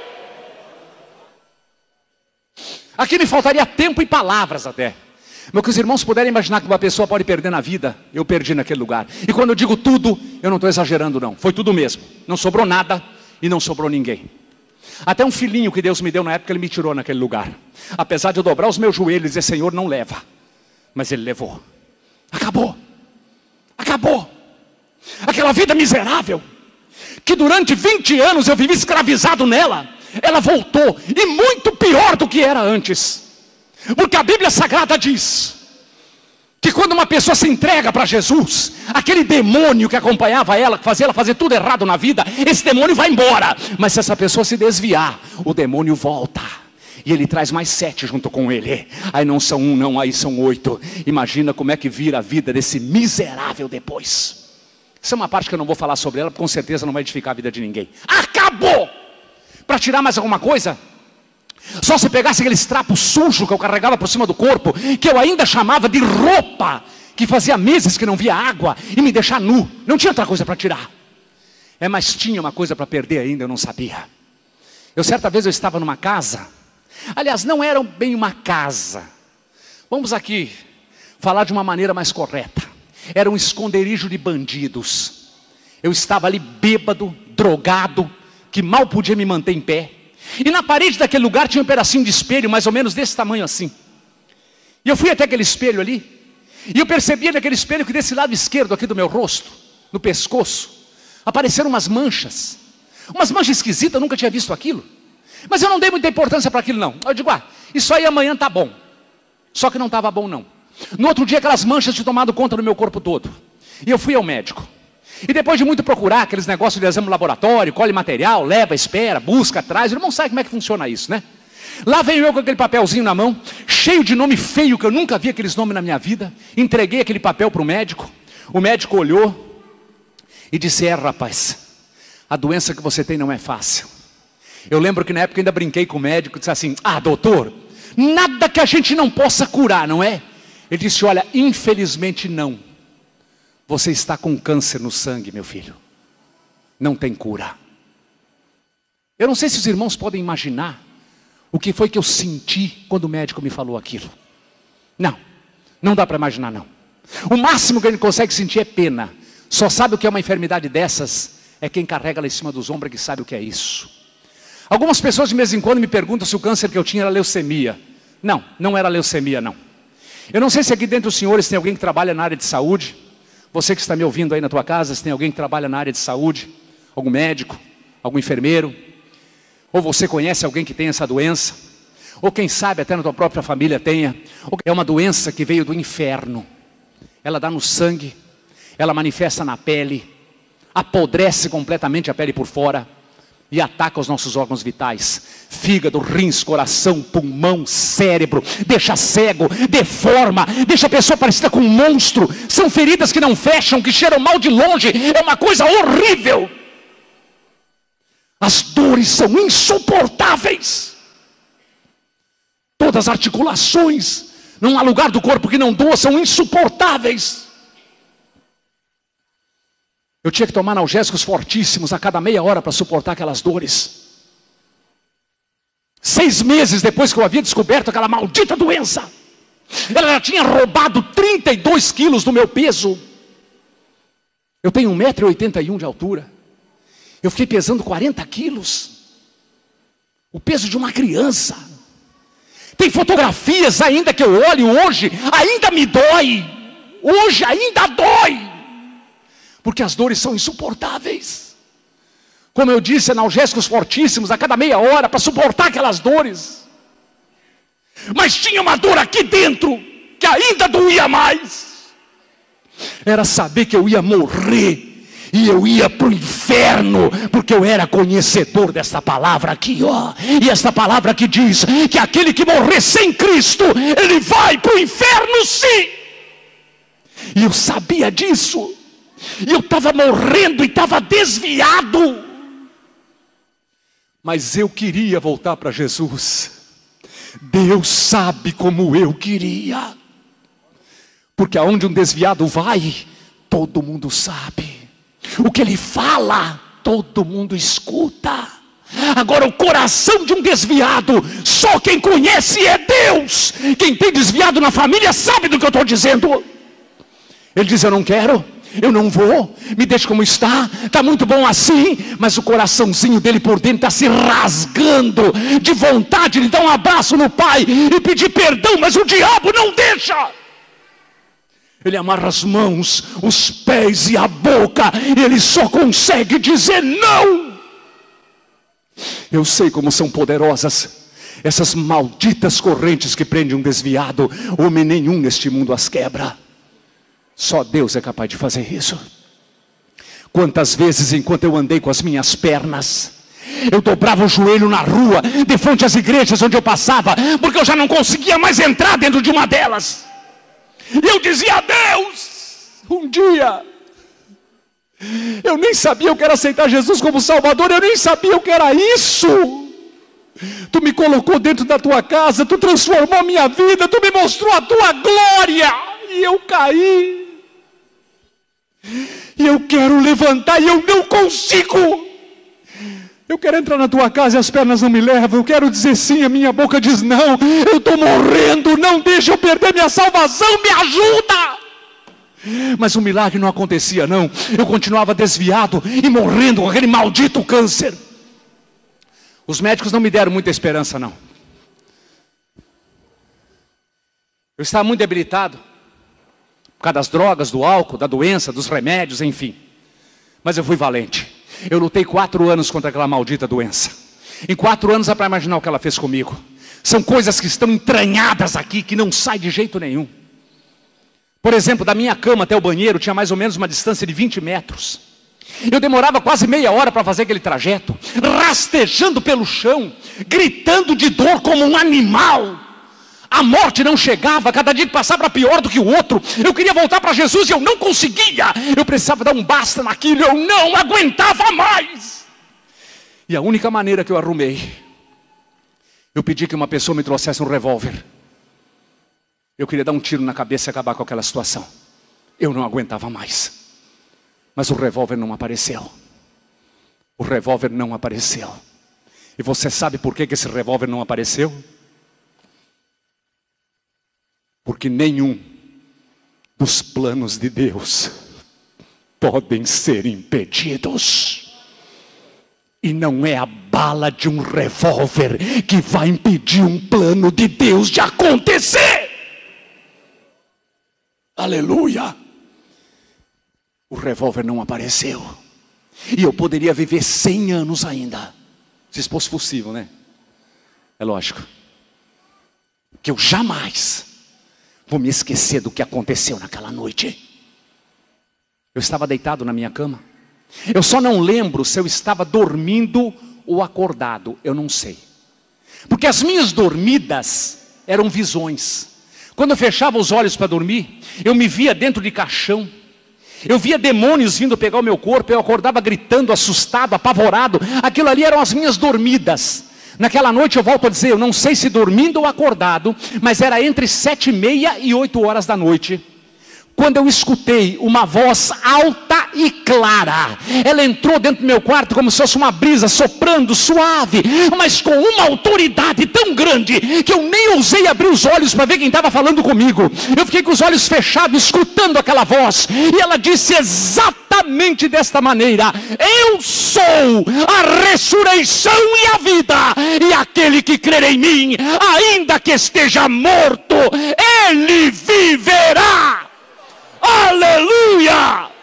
Aqui me faltaria tempo e palavras até. Mas que os irmãos puderem imaginar que uma pessoa pode perder na vida, eu perdi naquele lugar. E quando eu digo tudo, eu não estou exagerando não, foi tudo mesmo. Não sobrou nada e não sobrou ninguém. Até um filhinho que Deus me deu na época, ele me tirou naquele lugar. Apesar de eu dobrar os meus joelhos e dizer: Senhor, não leva. Mas ele levou. Acabou. Acabou. Aquela vida miserável, que durante vinte anos eu vivi escravizado nela, ela voltou, e muito pior do que era antes. Porque a Bíblia Sagrada diz que quando uma pessoa se entrega para Jesus, aquele demônio que acompanhava ela, que fazia ela fazer tudo errado na vida, esse demônio vai embora. Mas se essa pessoa se desviar, o demônio volta. E ele traz mais sete junto com ele. Aí não são um, não, aí são oito. Imagina como é que vira a vida desse miserável depois. Essa é uma parte que eu não vou falar sobre ela, porque com certeza não vai edificar a vida de ninguém. Acabou! Para tirar mais alguma coisa, só se pegasse aqueles trapos sujos que eu carregava por cima do corpo, que eu ainda chamava de roupa, que fazia meses que não via água, e me deixar nu. Não tinha outra coisa para tirar. É, mas tinha uma coisa para perder ainda, eu não sabia. Eu certa vez eu estava numa casa. Aliás, não era bem uma casa. Vamos aqui falar de uma maneira mais correta. Era um esconderijo de bandidos. Eu estava ali bêbado, drogado, que mal podia me manter em pé. E na parede daquele lugar tinha um pedacinho de espelho, mais ou menos desse tamanho assim. E eu fui até aquele espelho ali, e eu percebi naquele espelho que desse lado esquerdo aqui do meu rosto, no pescoço, apareceram umas manchas. Umas manchas esquisitas, eu nunca tinha visto aquilo. Mas eu não dei muita importância para aquilo não. Eu digo, ah, isso aí amanhã tá bom. Só que não estava bom não. No outro dia aquelas manchas tinham tomado conta do meu corpo todo. E eu fui ao médico. E depois de muito procurar aqueles negócios de exame laboratório, colhe material, leva, espera, busca, traz. O irmão sabe como é que funciona isso, né? Lá veio eu com aquele papelzinho na mão, cheio de nome feio, que eu nunca vi aqueles nomes na minha vida. Entreguei aquele papel para o médico. O médico olhou e disse, é rapaz, a doença que você tem não é fácil. Eu lembro que na época eu ainda brinquei com o médico, disse assim, ah doutor, nada que a gente não possa curar, não é? Ele disse, olha, infelizmente não. Você está com câncer no sangue, meu filho. Não tem cura. Eu não sei se os irmãos podem imaginar o que foi que eu senti quando o médico me falou aquilo. Não, não dá para imaginar não. O máximo que a gente consegue sentir é pena. Só sabe o que é uma enfermidade dessas é quem carrega lá em cima dos ombros que sabe o que é isso. Algumas pessoas de vez em quando me perguntam se o câncer que eu tinha era leucemia. Não, não era leucemia não. Eu não sei se aqui dentro dos senhores tem alguém que trabalha na área de saúde. Você que está me ouvindo aí na tua casa, se tem alguém que trabalha na área de saúde, algum médico, algum enfermeiro, ou você conhece alguém que tem essa doença, ou quem sabe até na tua própria família tenha, é uma doença que veio do inferno. Ela dá no sangue, ela manifesta na pele, apodrece completamente a pele por fora e ataca os nossos órgãos vitais, fígado, rins, coração, pulmão, cérebro, deixa cego, deforma, deixa a pessoa parecida com um monstro. São feridas que não fecham, que cheiram mal de longe, é uma coisa horrível. As dores são insuportáveis. Todas as articulações, não há lugar do corpo que não doa, são insuportáveis. Eu tinha que tomar analgésicos fortíssimos a cada meia hora para suportar aquelas dores. Seis meses depois que eu havia descoberto aquela maldita doença, ela já tinha roubado trinta e dois quilos do meu peso. Eu tenho um metro e oitenta e um de altura. Eu fiquei pesando quarenta quilos. O peso de uma criança. Tem fotografias ainda que eu olho hoje, ainda me dói. Hoje ainda dói. Porque as dores são insuportáveis. Como eu disse, analgésicos fortíssimos a cada meia hora para suportar aquelas dores. Mas tinha uma dor aqui dentro que ainda doía mais. Era saber que eu ia morrer e eu ia para o inferno, porque eu era conhecedor desta palavra aqui, ó. E esta palavra que diz que aquele que morrer sem Cristo, ele vai para o inferno sim. E eu sabia disso. E eu estava morrendo e estava desviado. Mas eu queria voltar para Jesus. Deus sabe como eu queria. Porque aonde um desviado vai, todo mundo sabe. O que ele fala, todo mundo escuta. Agora o coração de um desviado, só quem conhece é Deus. Quem tem desviado na família sabe do que eu estou dizendo. Ele diz, eu não quero. Eu não vou, me deixe como está, está muito bom assim. Mas o coraçãozinho dele por dentro está se rasgando de vontade de dar um abraço no pai e pedir perdão, mas o diabo não deixa. Ele amarra as mãos, os pés e a boca, e ele só consegue dizer não. Eu sei como são poderosas essas malditas correntes que prendem um desviado. Homem nenhum neste mundo as quebra. Só Deus é capaz de fazer isso. Quantas vezes enquanto eu andei com as minhas pernas, eu dobrava o joelho na rua, de frente às igrejas onde eu passava, porque eu já não conseguia mais entrar dentro de uma delas. E eu dizia a Deus, um dia, eu nem sabia o que era aceitar Jesus como Salvador, eu nem sabia o que era isso. Tu me colocou dentro da tua casa, tu transformou a minha vida, tu me mostrou a tua glória, e eu caí. E eu quero levantar e eu não consigo. Eu quero entrar na tua casa e as pernas não me levam. Eu quero dizer sim, a minha boca diz não. Eu estou morrendo, não deixa eu perder minha salvação, me ajuda. Mas o milagre não acontecia não. Eu continuava desviado e morrendo com aquele maldito câncer. Os médicos não me deram muita esperança não. Eu estava muito debilitado, por causa das drogas, do álcool, da doença, dos remédios, enfim. Mas eu fui valente. Eu lutei quatro anos contra aquela maldita doença. Em quatro anos, é para imaginar o que ela fez comigo. São coisas que estão entranhadas aqui, que não saem de jeito nenhum. Por exemplo, da minha cama até o banheiro, tinha mais ou menos uma distância de vinte metros. Eu demorava quase meia hora para fazer aquele trajeto, rastejando pelo chão, gritando de dor como um animal. A morte não chegava, cada dia que passava era pior do que o outro. Eu queria voltar para Jesus e eu não conseguia. Eu precisava dar um basta naquilo, eu não aguentava mais. E a única maneira que eu arrumei, eu pedi que uma pessoa me trouxesse um revólver. Eu queria dar um tiro na cabeça e acabar com aquela situação. Eu não aguentava mais. Mas o revólver não apareceu. O revólver não apareceu. E você sabe por que que esse revólver não apareceu? Porque nenhum dos planos de Deus podem ser impedidos. E não é a bala de um revólver que vai impedir um plano de Deus de acontecer. Aleluia! O revólver não apareceu. E eu poderia viver cem anos ainda. Se fosse possível, né? É lógico. Que eu jamais vou me esquecer do que aconteceu naquela noite. Eu estava deitado na minha cama. Eu só não lembro se eu estava dormindo ou acordado. Eu não sei. Porque as minhas dormidas eram visões. Quando eu fechava os olhos para dormir, eu me via dentro de caixão. Eu via demônios vindo pegar o meu corpo. Eu acordava gritando, assustado, apavorado. Aquilo ali eram as minhas dormidas. Naquela noite, eu volto a dizer, eu não sei se dormindo ou acordado, mas era entre sete e meia e oito horas da noite, quando eu escutei uma voz alta e clara. Ela entrou dentro do meu quarto como se fosse uma brisa soprando suave, mas com uma autoridade tão grande que eu nem ousei abrir os olhos para ver quem estava falando comigo. Eu fiquei com os olhos fechados escutando aquela voz, e ela disse exatamente desta maneira: eu sou a ressurreição e a vida, e aquele que crer em mim, ainda que esteja morto, ele viverá. Aleluia!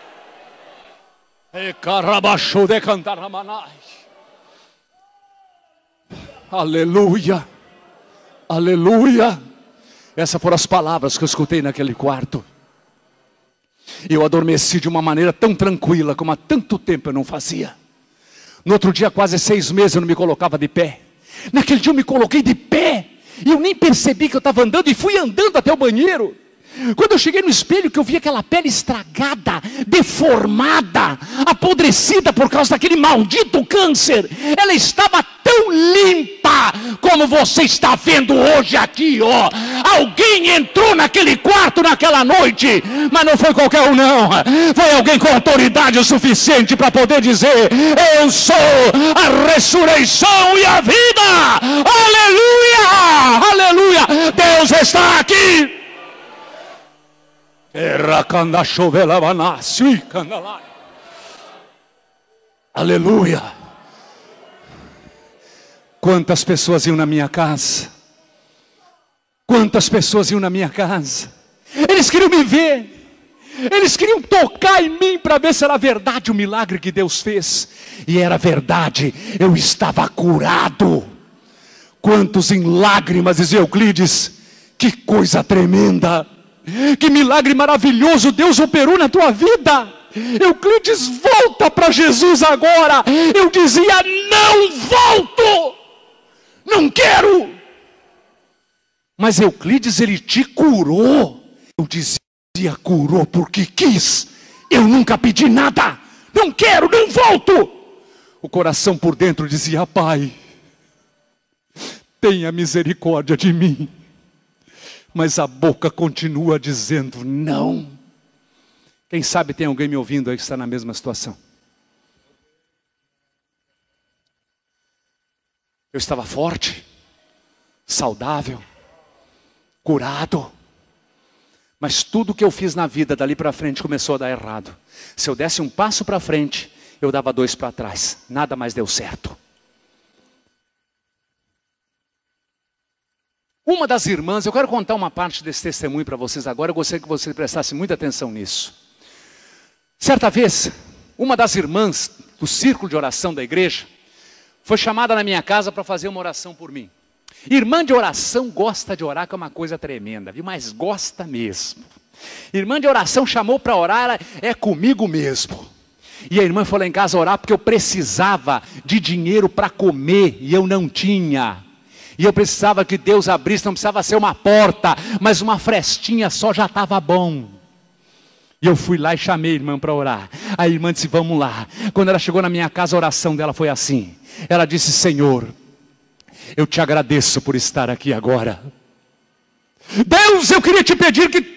Aleluia! Aleluia! Essas foram as palavras que eu escutei naquele quarto. Eu adormeci de uma maneira tão tranquila como há tanto tempo eu não fazia. No outro dia, quase seis meses, eu não me colocava de pé. Naquele dia eu me coloquei de pé, e eu nem percebi que eu estava andando, e fui andando até o banheiro. Quando eu cheguei no espelho, que eu vi aquela pele estragada, deformada, apodrecida por causa daquele maldito câncer, ela estava tão limpa como você está vendo hoje aqui, ó. Alguém entrou naquele quarto naquela noite, mas não foi qualquer um não, foi alguém com autoridade o suficiente para poder dizer: eu sou a ressurreição e a vida. Aleluia, aleluia, Deus está aqui. Aleluia. Quantas pessoas iam na minha casa? Quantas pessoas iam na minha casa? Eles queriam me ver, eles queriam tocar em mim para ver se era verdade o milagre que Deus fez. E era verdade, eu estava curado. Quantos em lágrimas diziam: Euclides, que coisa tremenda, que milagre maravilhoso Deus operou na tua vida. Euclides, volta para Jesus agora. Eu dizia: não volto, não quero. Mas Euclides, ele te curou. Eu dizia: curou porque quis. Eu nunca pedi nada, não quero, não volto. O coração por dentro dizia: Pai, tenha misericórdia de mim. Mas a boca continua dizendo não. Quem sabe tem alguém me ouvindo aí que está na mesma situação. Eu estava forte, saudável, curado, Mas tudo que eu fiz na vida dali para frente começou a dar errado. Se eu desse um passo para frente, eu dava dois para trás. Nada mais deu certo. Uma das irmãs, eu quero contar uma parte desse testemunho para vocês agora. Eu gostaria que vocês prestassem muita atenção nisso. Certa vez, uma das irmãs do círculo de oração da igreja foi chamada na minha casa para fazer uma oração por mim. Irmã de oração gosta de orar, que é uma coisa tremenda, viu? Mas gosta mesmo. Irmã de oração chamou para orar, é comigo mesmo. E a irmã foi lá em casa orar porque eu precisava de dinheiro para comer e eu não tinha. E eu precisava que Deus abrisse, não precisava ser uma porta, mas uma frestinha só já estava bom. E eu fui lá e chamei a irmã para orar. A irmã disse, vamos lá. Quando ela chegou na minha casa, a oração dela foi assim. Ela disse, Senhor, eu te agradeço por estar aqui agora. Deus, eu queria te pedir que...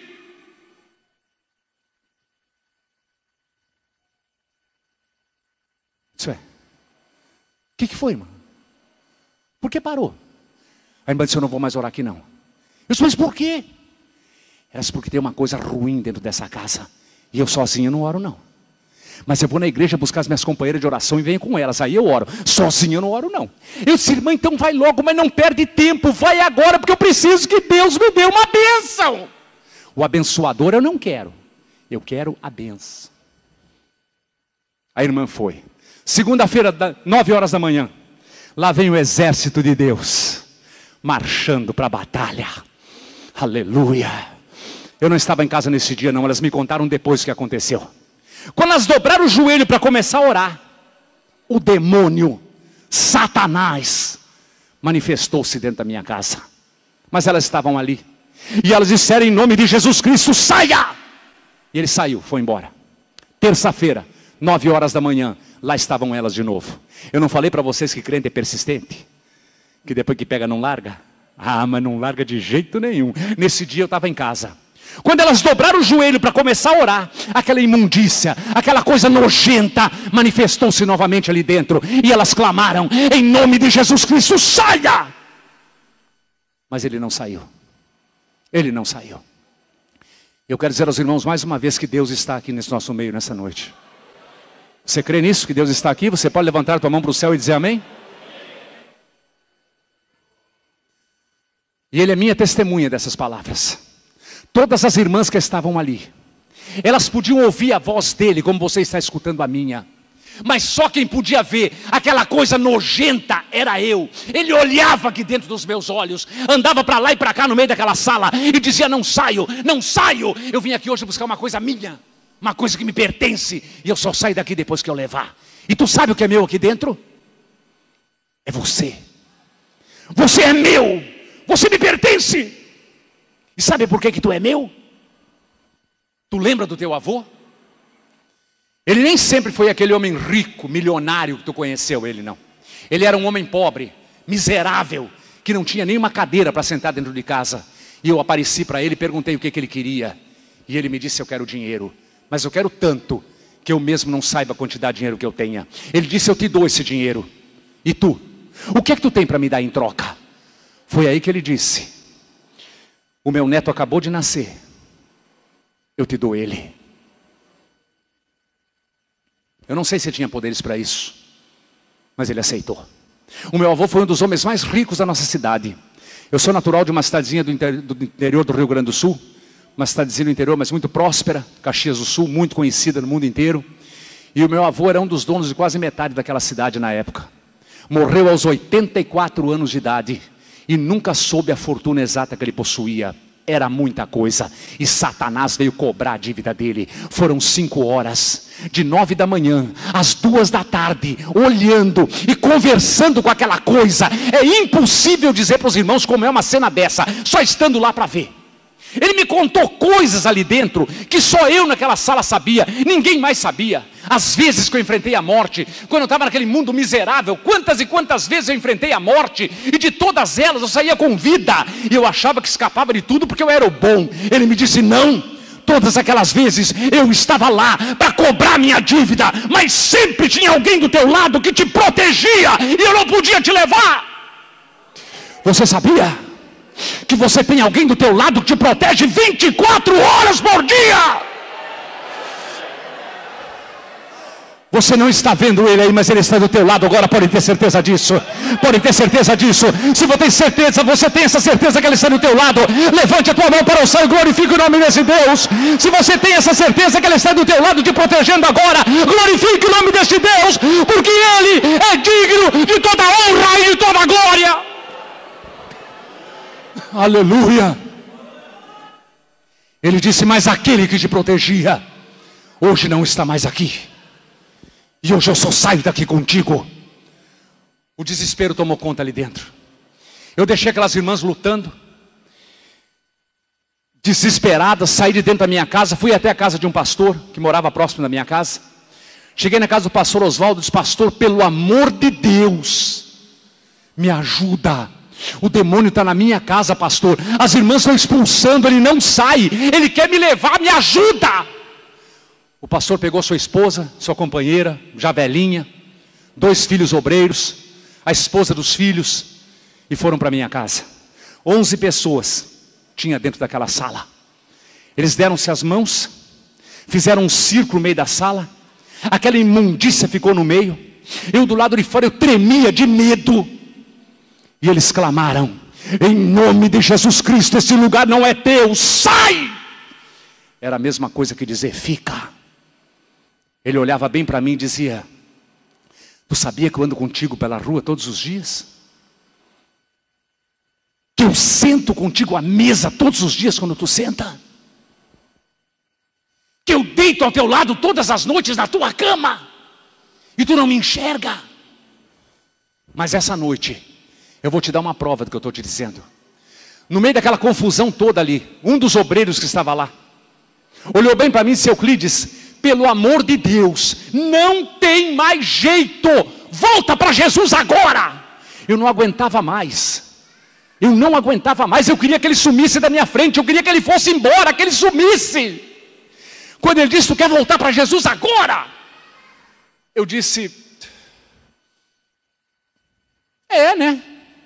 Isso é. O que, que foi, irmã? Por que parou? A irmã disse, eu não vou mais orar aqui não. Eu disse, mas por quê? Ela disse, porque tem uma coisa ruim dentro dessa casa. E eu sozinha não oro não. Mas eu vou na igreja buscar as minhas companheiras de oração e venho com elas. Aí eu oro. Sozinha eu não oro não. Eu disse, irmã, então vai logo, mas não perde tempo. Vai agora, porque eu preciso que Deus me dê uma bênção. O abençoador eu não quero. Eu quero a bênção. A irmã foi. Segunda-feira, nove horas da manhã. Lá vem o exército de Deus. Marchando para a batalha. Aleluia. Eu não estava em casa nesse dia não. Elas me contaram depois o que aconteceu. Quando elas dobraram o joelho para começar a orar, o demônio, Satanás, manifestou-se dentro da minha casa. Mas elas estavam ali. E elas disseram em nome de Jesus Cristo, saia! E ele saiu, foi embora. Terça-feira, nove horas da manhã, lá estavam elas de novo. Eu não falei para vocês que crente é persistente? Que depois que pega não larga? Ah, mas não larga de jeito nenhum. Nesse dia eu estava em casa. Quando elas dobraram o joelho para começar a orar, aquela imundícia, aquela coisa nojenta, manifestou-se novamente ali dentro. E elas clamaram, em nome de Jesus Cristo, saia! Mas ele não saiu. Ele não saiu. Eu quero dizer aos irmãos mais uma vez que Deus está aqui nesse nosso meio nessa noite. Você crê nisso, que Deus está aqui? Você pode levantar a tua mão para o céu e dizer amém? E ele é minha testemunha dessas palavras. Todas as irmãs que estavam ali, elas podiam ouvir a voz dele como você está escutando a minha. Mas só quem podia ver aquela coisa nojenta era eu. Ele olhava aqui dentro dos meus olhos, andava para lá e para cá no meio daquela sala e dizia, não saio, não saio. Eu vim aqui hoje buscar uma coisa minha, uma coisa que me pertence, e eu só saio daqui depois que eu levar. E tu sabe o que é meu aqui dentro? É você. Você é meu. Você me pertence. E sabe por que que tu é meu? Tu lembra do teu avô? Ele nem sempre foi aquele homem rico, milionário que tu conheceu, ele não. Ele era um homem pobre, miserável, que não tinha nenhuma cadeira para sentar dentro de casa. E eu apareci para ele e perguntei o que que ele queria. E ele me disse, eu quero dinheiro. Mas eu quero tanto que eu mesmo não saiba a quantidade de dinheiro que eu tenha. Ele disse, eu te dou esse dinheiro. E tu? O que é que tu tem para me dar em troca? Foi aí que ele disse, o meu neto acabou de nascer, eu te dou ele. Eu não sei se ele tinha poderes para isso, mas ele aceitou. O meu avô foi um dos homens mais ricos da nossa cidade. Eu sou natural de uma cidadezinha do interior do Rio Grande do Sul, uma cidadezinha do interior, mas muito próspera, Caxias do Sul, muito conhecida no mundo inteiro. E o meu avô era um dos donos de quase metade daquela cidade na época. Morreu aos oitenta e quatro anos de idade. E nunca soube a fortuna exata que ele possuía. Era muita coisa. E Satanás veio cobrar a dívida dele. Foram cinco horas. De nove da manhã às duas da tarde. Olhando e conversando com aquela coisa. É impossível dizer para os irmãos como é uma cena dessa. Só estando lá para ver. Ele me contou coisas ali dentro que só eu naquela sala sabia, ninguém mais sabia. As vezes que eu enfrentei a morte, quando eu estava naquele mundo miserável, quantas e quantas vezes eu enfrentei a morte, e de todas elas eu saía com vida, e eu achava que escapava de tudo porque eu era o bom. Ele me disse, não, todas aquelas vezes eu estava lá para cobrar minha dívida, mas sempre tinha alguém do teu lado que te protegia, e eu não podia te levar. Você sabia? que você tem alguém do teu lado que te protege vinte e quatro horas por dia. Você não está vendo ele aí, mas ele está do teu lado agora. Pode ter certeza disso. Pode ter certeza disso. Se você tem certeza, você tem essa certeza que ele está do teu lado, levante a tua mão para o céu e glorifique o nome desse Deus. Se você tem essa certeza que ele está do teu lado, te protegendo agora, glorifique o nome deste Deus, porque ele é digno de toda honra e de toda glória. Aleluia. Ele disse, mas aquele que te protegia hoje não está mais aqui. E hoje eu só saio daqui contigo. O desespero tomou conta ali dentro. Eu deixei aquelas irmãs lutando, desesperadas, saí de dentro da minha casa, fui até a casa de um pastor que morava próximo da minha casa. Cheguei na casa do pastor Oswaldo, disse, pastor, pelo amor de Deus, me ajuda. O demônio está na minha casa, pastor. As irmãs estão expulsando, ele não sai, ele quer me levar, me ajuda. O pastor pegou sua esposa, sua companheira, já velhinha, dois filhos obreiros, a esposa dos filhos, e foram para minha casa. Onze pessoas tinha dentro daquela sala. Eles deram-se as mãos, fizeram um círculo no meio da sala, aquela imundícia ficou no meio, eu do lado de fora, eu tremia de medo, e eles clamaram, em nome de Jesus Cristo, esse lugar não é teu, sai! Era a mesma coisa que dizer, fica. Ele olhava bem para mim e dizia, tu sabia que eu ando contigo pela rua todos os dias? Que eu sento contigo à mesa todos os dias quando tu senta? Que eu deito ao teu lado todas as noites na tua cama? E tu não me enxerga? Mas essa noite, eu vou te dar uma prova do que eu estou te dizendo. No meio daquela confusão toda ali, um dos obreiros que estava lá, olhou bem para mim e disse, Euclides, pelo amor de Deus, não tem mais jeito, volta para Jesus agora. Eu não aguentava mais, eu não aguentava mais, eu queria que ele sumisse da minha frente, eu queria que ele fosse embora, que ele sumisse. Quando ele disse, tu quer voltar para Jesus agora? Eu disse, é, né?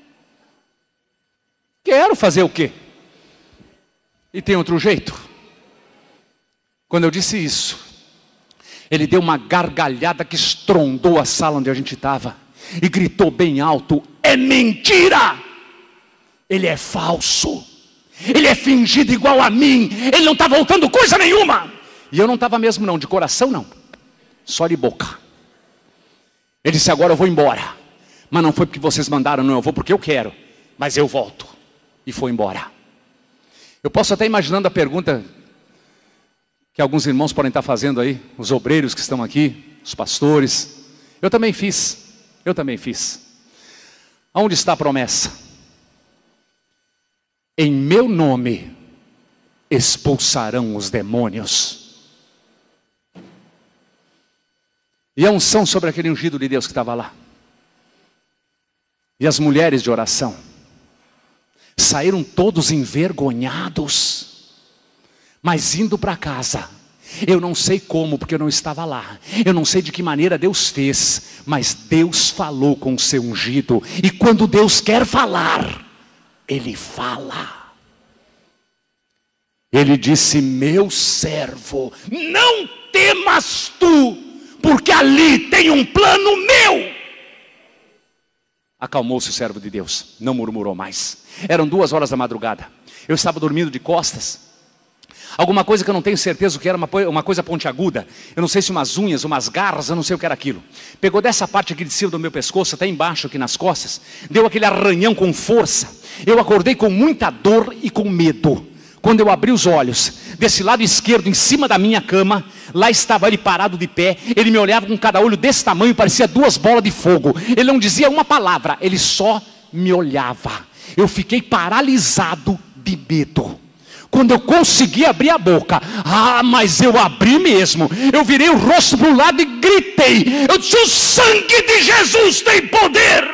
Quero fazer o quê? E tem outro jeito? Quando eu disse isso, ele deu uma gargalhada que estrondou a sala onde a gente estava e gritou bem alto, é mentira! Ele é falso, ele é fingido igual a mim, ele não está voltando coisa nenhuma. E eu não estava mesmo não, de coração não, só de boca. Ele disse, agora eu vou embora, mas não foi porque vocês mandaram, não, eu vou porque eu quero, mas eu volto. E foi embora. Eu posso até imaginando a pergunta que alguns irmãos podem estar fazendo aí, os obreiros que estão aqui, os pastores. Eu também fiz, eu também fiz. Aonde está a promessa? Em meu nome expulsarão os demônios. E a unção sobre aquele ungido de Deus que estava lá. E as mulheres de oração saíram todos envergonhados, mas indo para casa. Eu não sei como, porque eu não estava lá. Eu não sei de que maneira Deus fez, mas Deus falou com o seu ungido. E quando Deus quer falar, Ele fala. Ele disse, meu servo, não temas tu, porque ali tem um plano meu. Acalmou-se o servo de Deus, não murmurou mais. Eram duas horas da madrugada, eu estava dormindo de costas. Alguma coisa que eu não tenho certeza o que era, uma, uma coisa pontiaguda. Eu não sei se umas unhas, umas garras, eu não sei o que era aquilo. Pegou dessa parte aqui de cima do meu pescoço, até embaixo aqui nas costas. Deu aquele arranhão com força. Eu acordei com muita dor e com medo. Quando eu abri os olhos, desse lado esquerdo, em cima da minha cama, lá estava ele parado de pé. Ele me olhava com cada olho desse tamanho, parecia duas bolas de fogo. Ele não dizia uma palavra, ele só me olhava. Eu fiquei paralisado de medo. Quando eu consegui abrir a boca, ah, mas eu abri mesmo. Eu virei o rosto para o lado e gritei. Eu disse, o sangue de Jesus tem poder.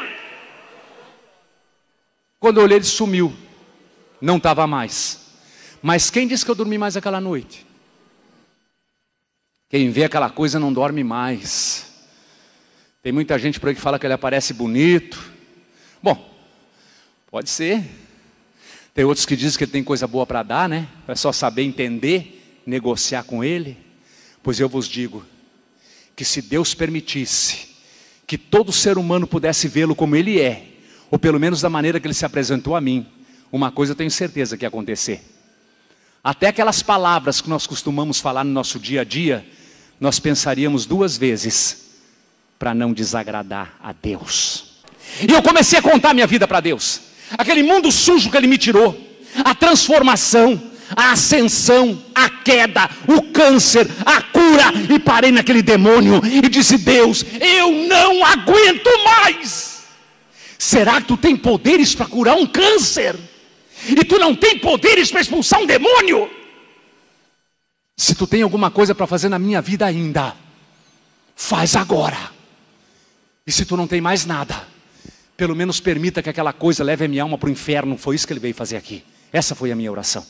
Quando eu olhei, ele sumiu. Não estava mais. Mas quem disse que eu dormi mais aquela noite? Quem vê aquela coisa não dorme mais. Tem muita gente por aí que fala que ele aparece bonito. Bom, pode ser. Tem outros que dizem que ele tem coisa boa para dar, né? É só saber entender, negociar com ele. Pois eu vos digo, que se Deus permitisse que todo ser humano pudesse vê-lo como ele é, ou pelo menos da maneira que ele se apresentou a mim, uma coisa eu tenho certeza que ia acontecer. Até aquelas palavras que nós costumamos falar no nosso dia a dia, nós pensaríamos duas vezes para não desagradar a Deus. E eu comecei a contar minha vida para Deus. Aquele mundo sujo que ele me tirou, a transformação, a ascensão, a queda, o câncer, a cura, e parei naquele demônio e disse: Deus, eu não aguento mais. Será que tu tem poderes para curar um câncer? E tu não tem poderes para expulsar um demônio? Se tu tem alguma coisa para fazer na minha vida ainda, faz agora. E se tu não tem mais nada, pelo menos permita que aquela coisa leve a minha alma para o inferno. Foi isso que ele veio fazer aqui. Essa foi a minha oração.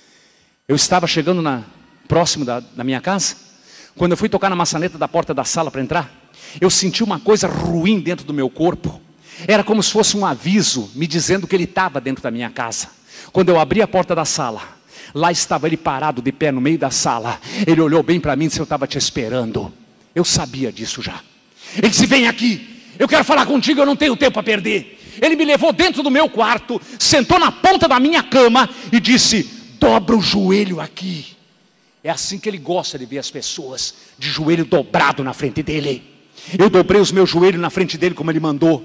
Eu estava chegando na, próximo da, da minha casa, quando eu fui tocar na maçaneta da porta da sala para entrar, eu senti uma coisa ruim dentro do meu corpo. Era como se fosse um aviso me dizendo que ele estava dentro da minha casa. Quando eu abri a porta da sala, lá estava ele parado de pé no meio da sala. Ele olhou bem para mim e disse: eu estava te esperando. Eu sabia disso já. Ele disse: vem aqui, eu quero falar contigo, eu não tenho tempo a perder. Ele me levou dentro do meu quarto, sentou na ponta da minha cama e disse: dobra o joelho aqui. É assim que ele gosta de ver as pessoas, de joelho dobrado na frente dele. Eu dobrei os meus joelhos na frente dele como ele mandou.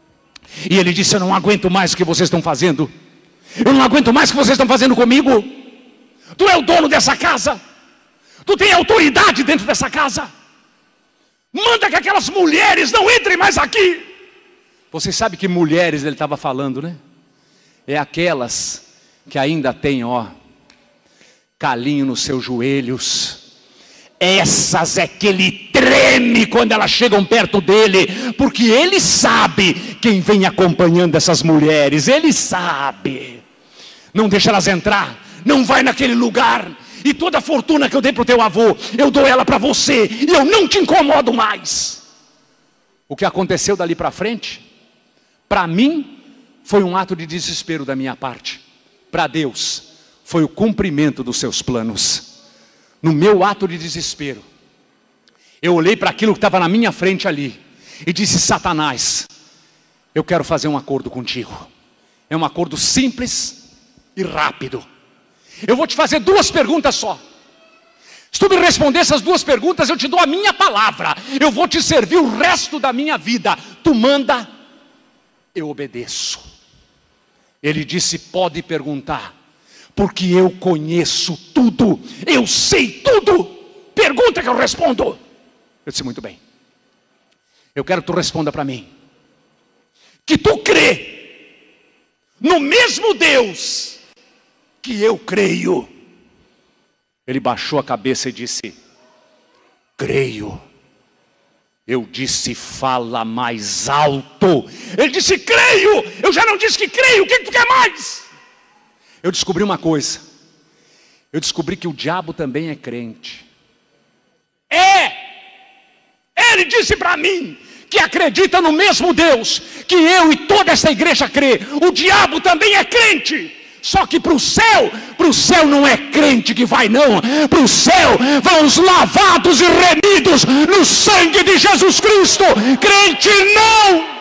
E ele disse: eu não aguento mais o que vocês estão fazendo. Eu não aguento mais o que vocês estão fazendo comigo. Tu é o dono dessa casa. Tu tem autoridade dentro dessa casa. Manda que aquelas mulheres não entrem mais aqui. Vocês sabem que mulheres ele estava falando, né? É aquelas que ainda tem, ó, calinho nos seus joelhos. Essas é que ele treme quando elas chegam perto dele, porque ele sabe quem vem acompanhando essas mulheres. Ele sabe. Não deixa elas entrar. Não vai naquele lugar. E toda a fortuna que eu dei para o teu avô, eu dou ela para você, e eu não te incomodo mais. O que aconteceu dali para frente, para mim, foi um ato de desespero da minha parte. Para Deus, foi o cumprimento dos seus planos. No meu ato de desespero, eu olhei para aquilo que estava na minha frente ali e disse: Satanás, eu quero fazer um acordo contigo. É um acordo simples e rápido. Eu vou te fazer duas perguntas só. Se tu me responder essas duas perguntas, eu te dou a minha palavra. Eu vou te servir o resto da minha vida. Tu manda, eu obedeço. Ele disse: pode perguntar, porque eu conheço tudo, eu sei tudo. Pergunta que eu respondo. Eu disse: muito bem. Eu quero que tu responda para mim. Que tu crê no mesmo Deus que eu creio. Ele baixou a cabeça e disse: creio. Eu disse: fala mais alto. Ele disse: creio. Eu já não disse que creio. O que, que tu quer mais? Eu descobri uma coisa. Eu descobri que o diabo também é crente. É. Ele disse para mim que acredita no mesmo Deus que eu e toda essa igreja crê. O diabo também é crente. Só que para o céu, para o céu não é crente que vai não. Para o céu vão os lavados e remidos no sangue de Jesus Cristo. Crente não.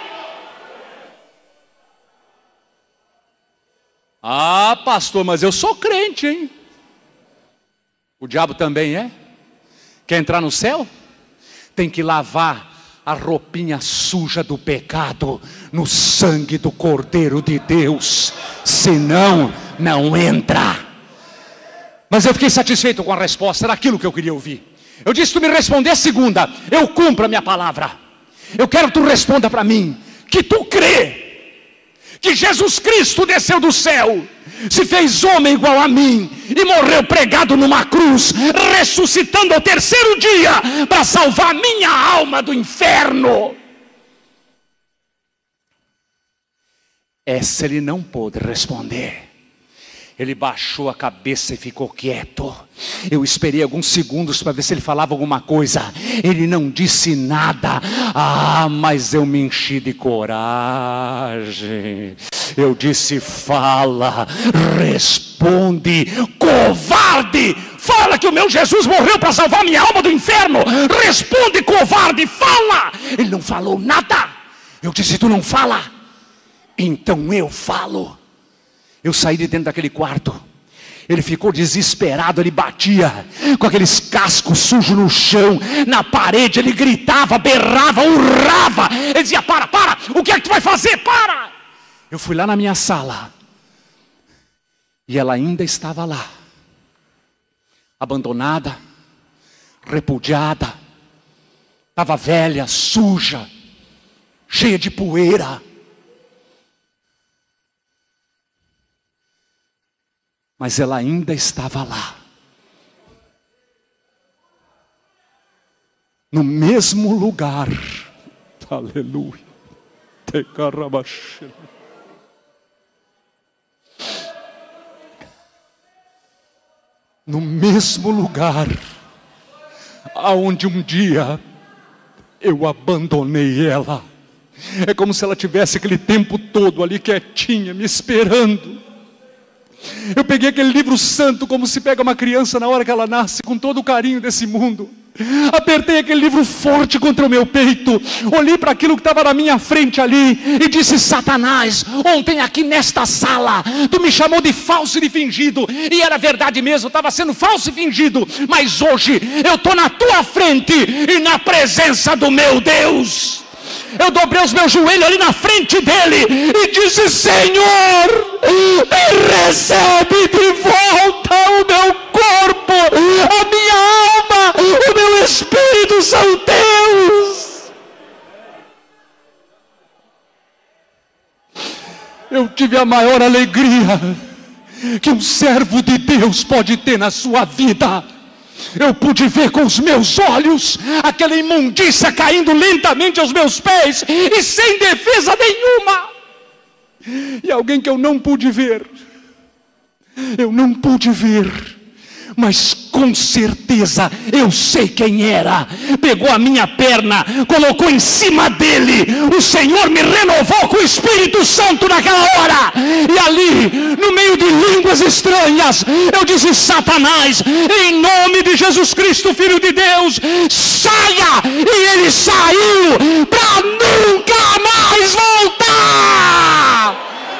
Ah, pastor, mas eu sou crente, hein? O diabo também é? Quer entrar no céu? Tem que lavar a roupinha suja do pecado no sangue do Cordeiro de Deus. Senão, não entra. Mas eu fiquei satisfeito com a resposta. Era aquilo que eu queria ouvir. Eu disse: tu me responder a segunda, eu cumpro a minha palavra. Eu quero que tu responda para mim que tu crê que Jesus Cristo desceu do céu, se fez homem igual a mim e morreu pregado numa cruz, ressuscitando ao terceiro dia para salvar minha alma do inferno. Essa ele não pôde responder. Ele baixou a cabeça e ficou quieto. Eu esperei alguns segundos para ver se ele falava alguma coisa. Ele não disse nada. Ah, mas eu me enchi de coragem. Eu disse: fala, responde, covarde. Fala que o meu Jesus morreu para salvar minha alma do inferno. Responde, covarde, fala. Ele não falou nada. Eu disse: tu não fala? Então eu falo. Eu saí de dentro daquele quarto. Ele ficou desesperado, ele batia com aqueles cascos sujos no chão, na parede, ele gritava, berrava, urrava. Ele dizia: para, para, o que é que tu vai fazer? Para! Eu fui lá na minha sala, e ela ainda estava lá, abandonada, repudiada, estava velha, suja, cheia de poeira. Mas ela ainda estava lá, no mesmo lugar. Aleluia. No mesmo lugar aonde um dia eu abandonei ela. É como se ela tivesse aquele tempo todo ali quietinha, me esperando. Eu peguei aquele livro santo, como se pega uma criança na hora que ela nasce, com todo o carinho desse mundo. Apertei aquele livro forte contra o meu peito, olhei para aquilo que estava na minha frente ali e disse: Satanás, ontem aqui nesta sala tu me chamou de falso e de fingido, e era verdade mesmo, estava sendo falso e fingido, mas hoje eu estou na tua frente e na presença do meu Deus. Eu dobrei os meus joelhos ali na frente dele e disse: Senhor, me recebe de volta o meu corpo, a minha alma, o meu espírito são teus. Eu tive a maior alegria que um servo de Deus pode ter na sua vida. Eu pude ver com os meus olhos aquela imundícia caindo lentamente aos meus pés e sem defesa nenhuma. E alguém que eu não pude ver, eu não pude ver, mas com certeza eu sei quem era. Pegou a minha perna, colocou em cima dele. O Senhor me renovou com o Espírito Santo naquela hora. E ali, no meio de línguas estranhas, eu disse: Satanás, em nome de Jesus Cristo, Filho de Deus, saia! E ele saiu para nunca mais voltar.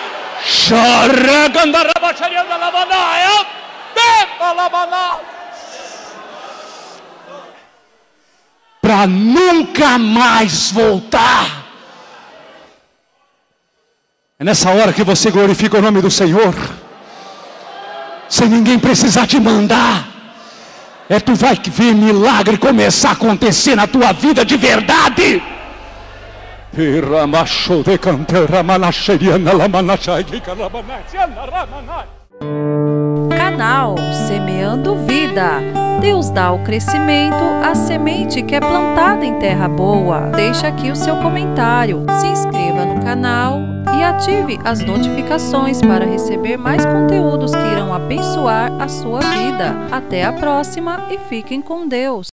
Para nunca mais voltar. É nessa hora que você glorifica o nome do Senhor, sem ninguém precisar te mandar. É tu vai ver milagre começar a acontecer na tua vida de verdade. Canal Semeando Vida. Deus dá o crescimento à semente que é plantada em terra boa. Deixa aqui o seu comentário, se inscreva no canal e ative as notificações para receber mais conteúdos que irão abençoar a sua vida. Até a próxima e fiquem com Deus.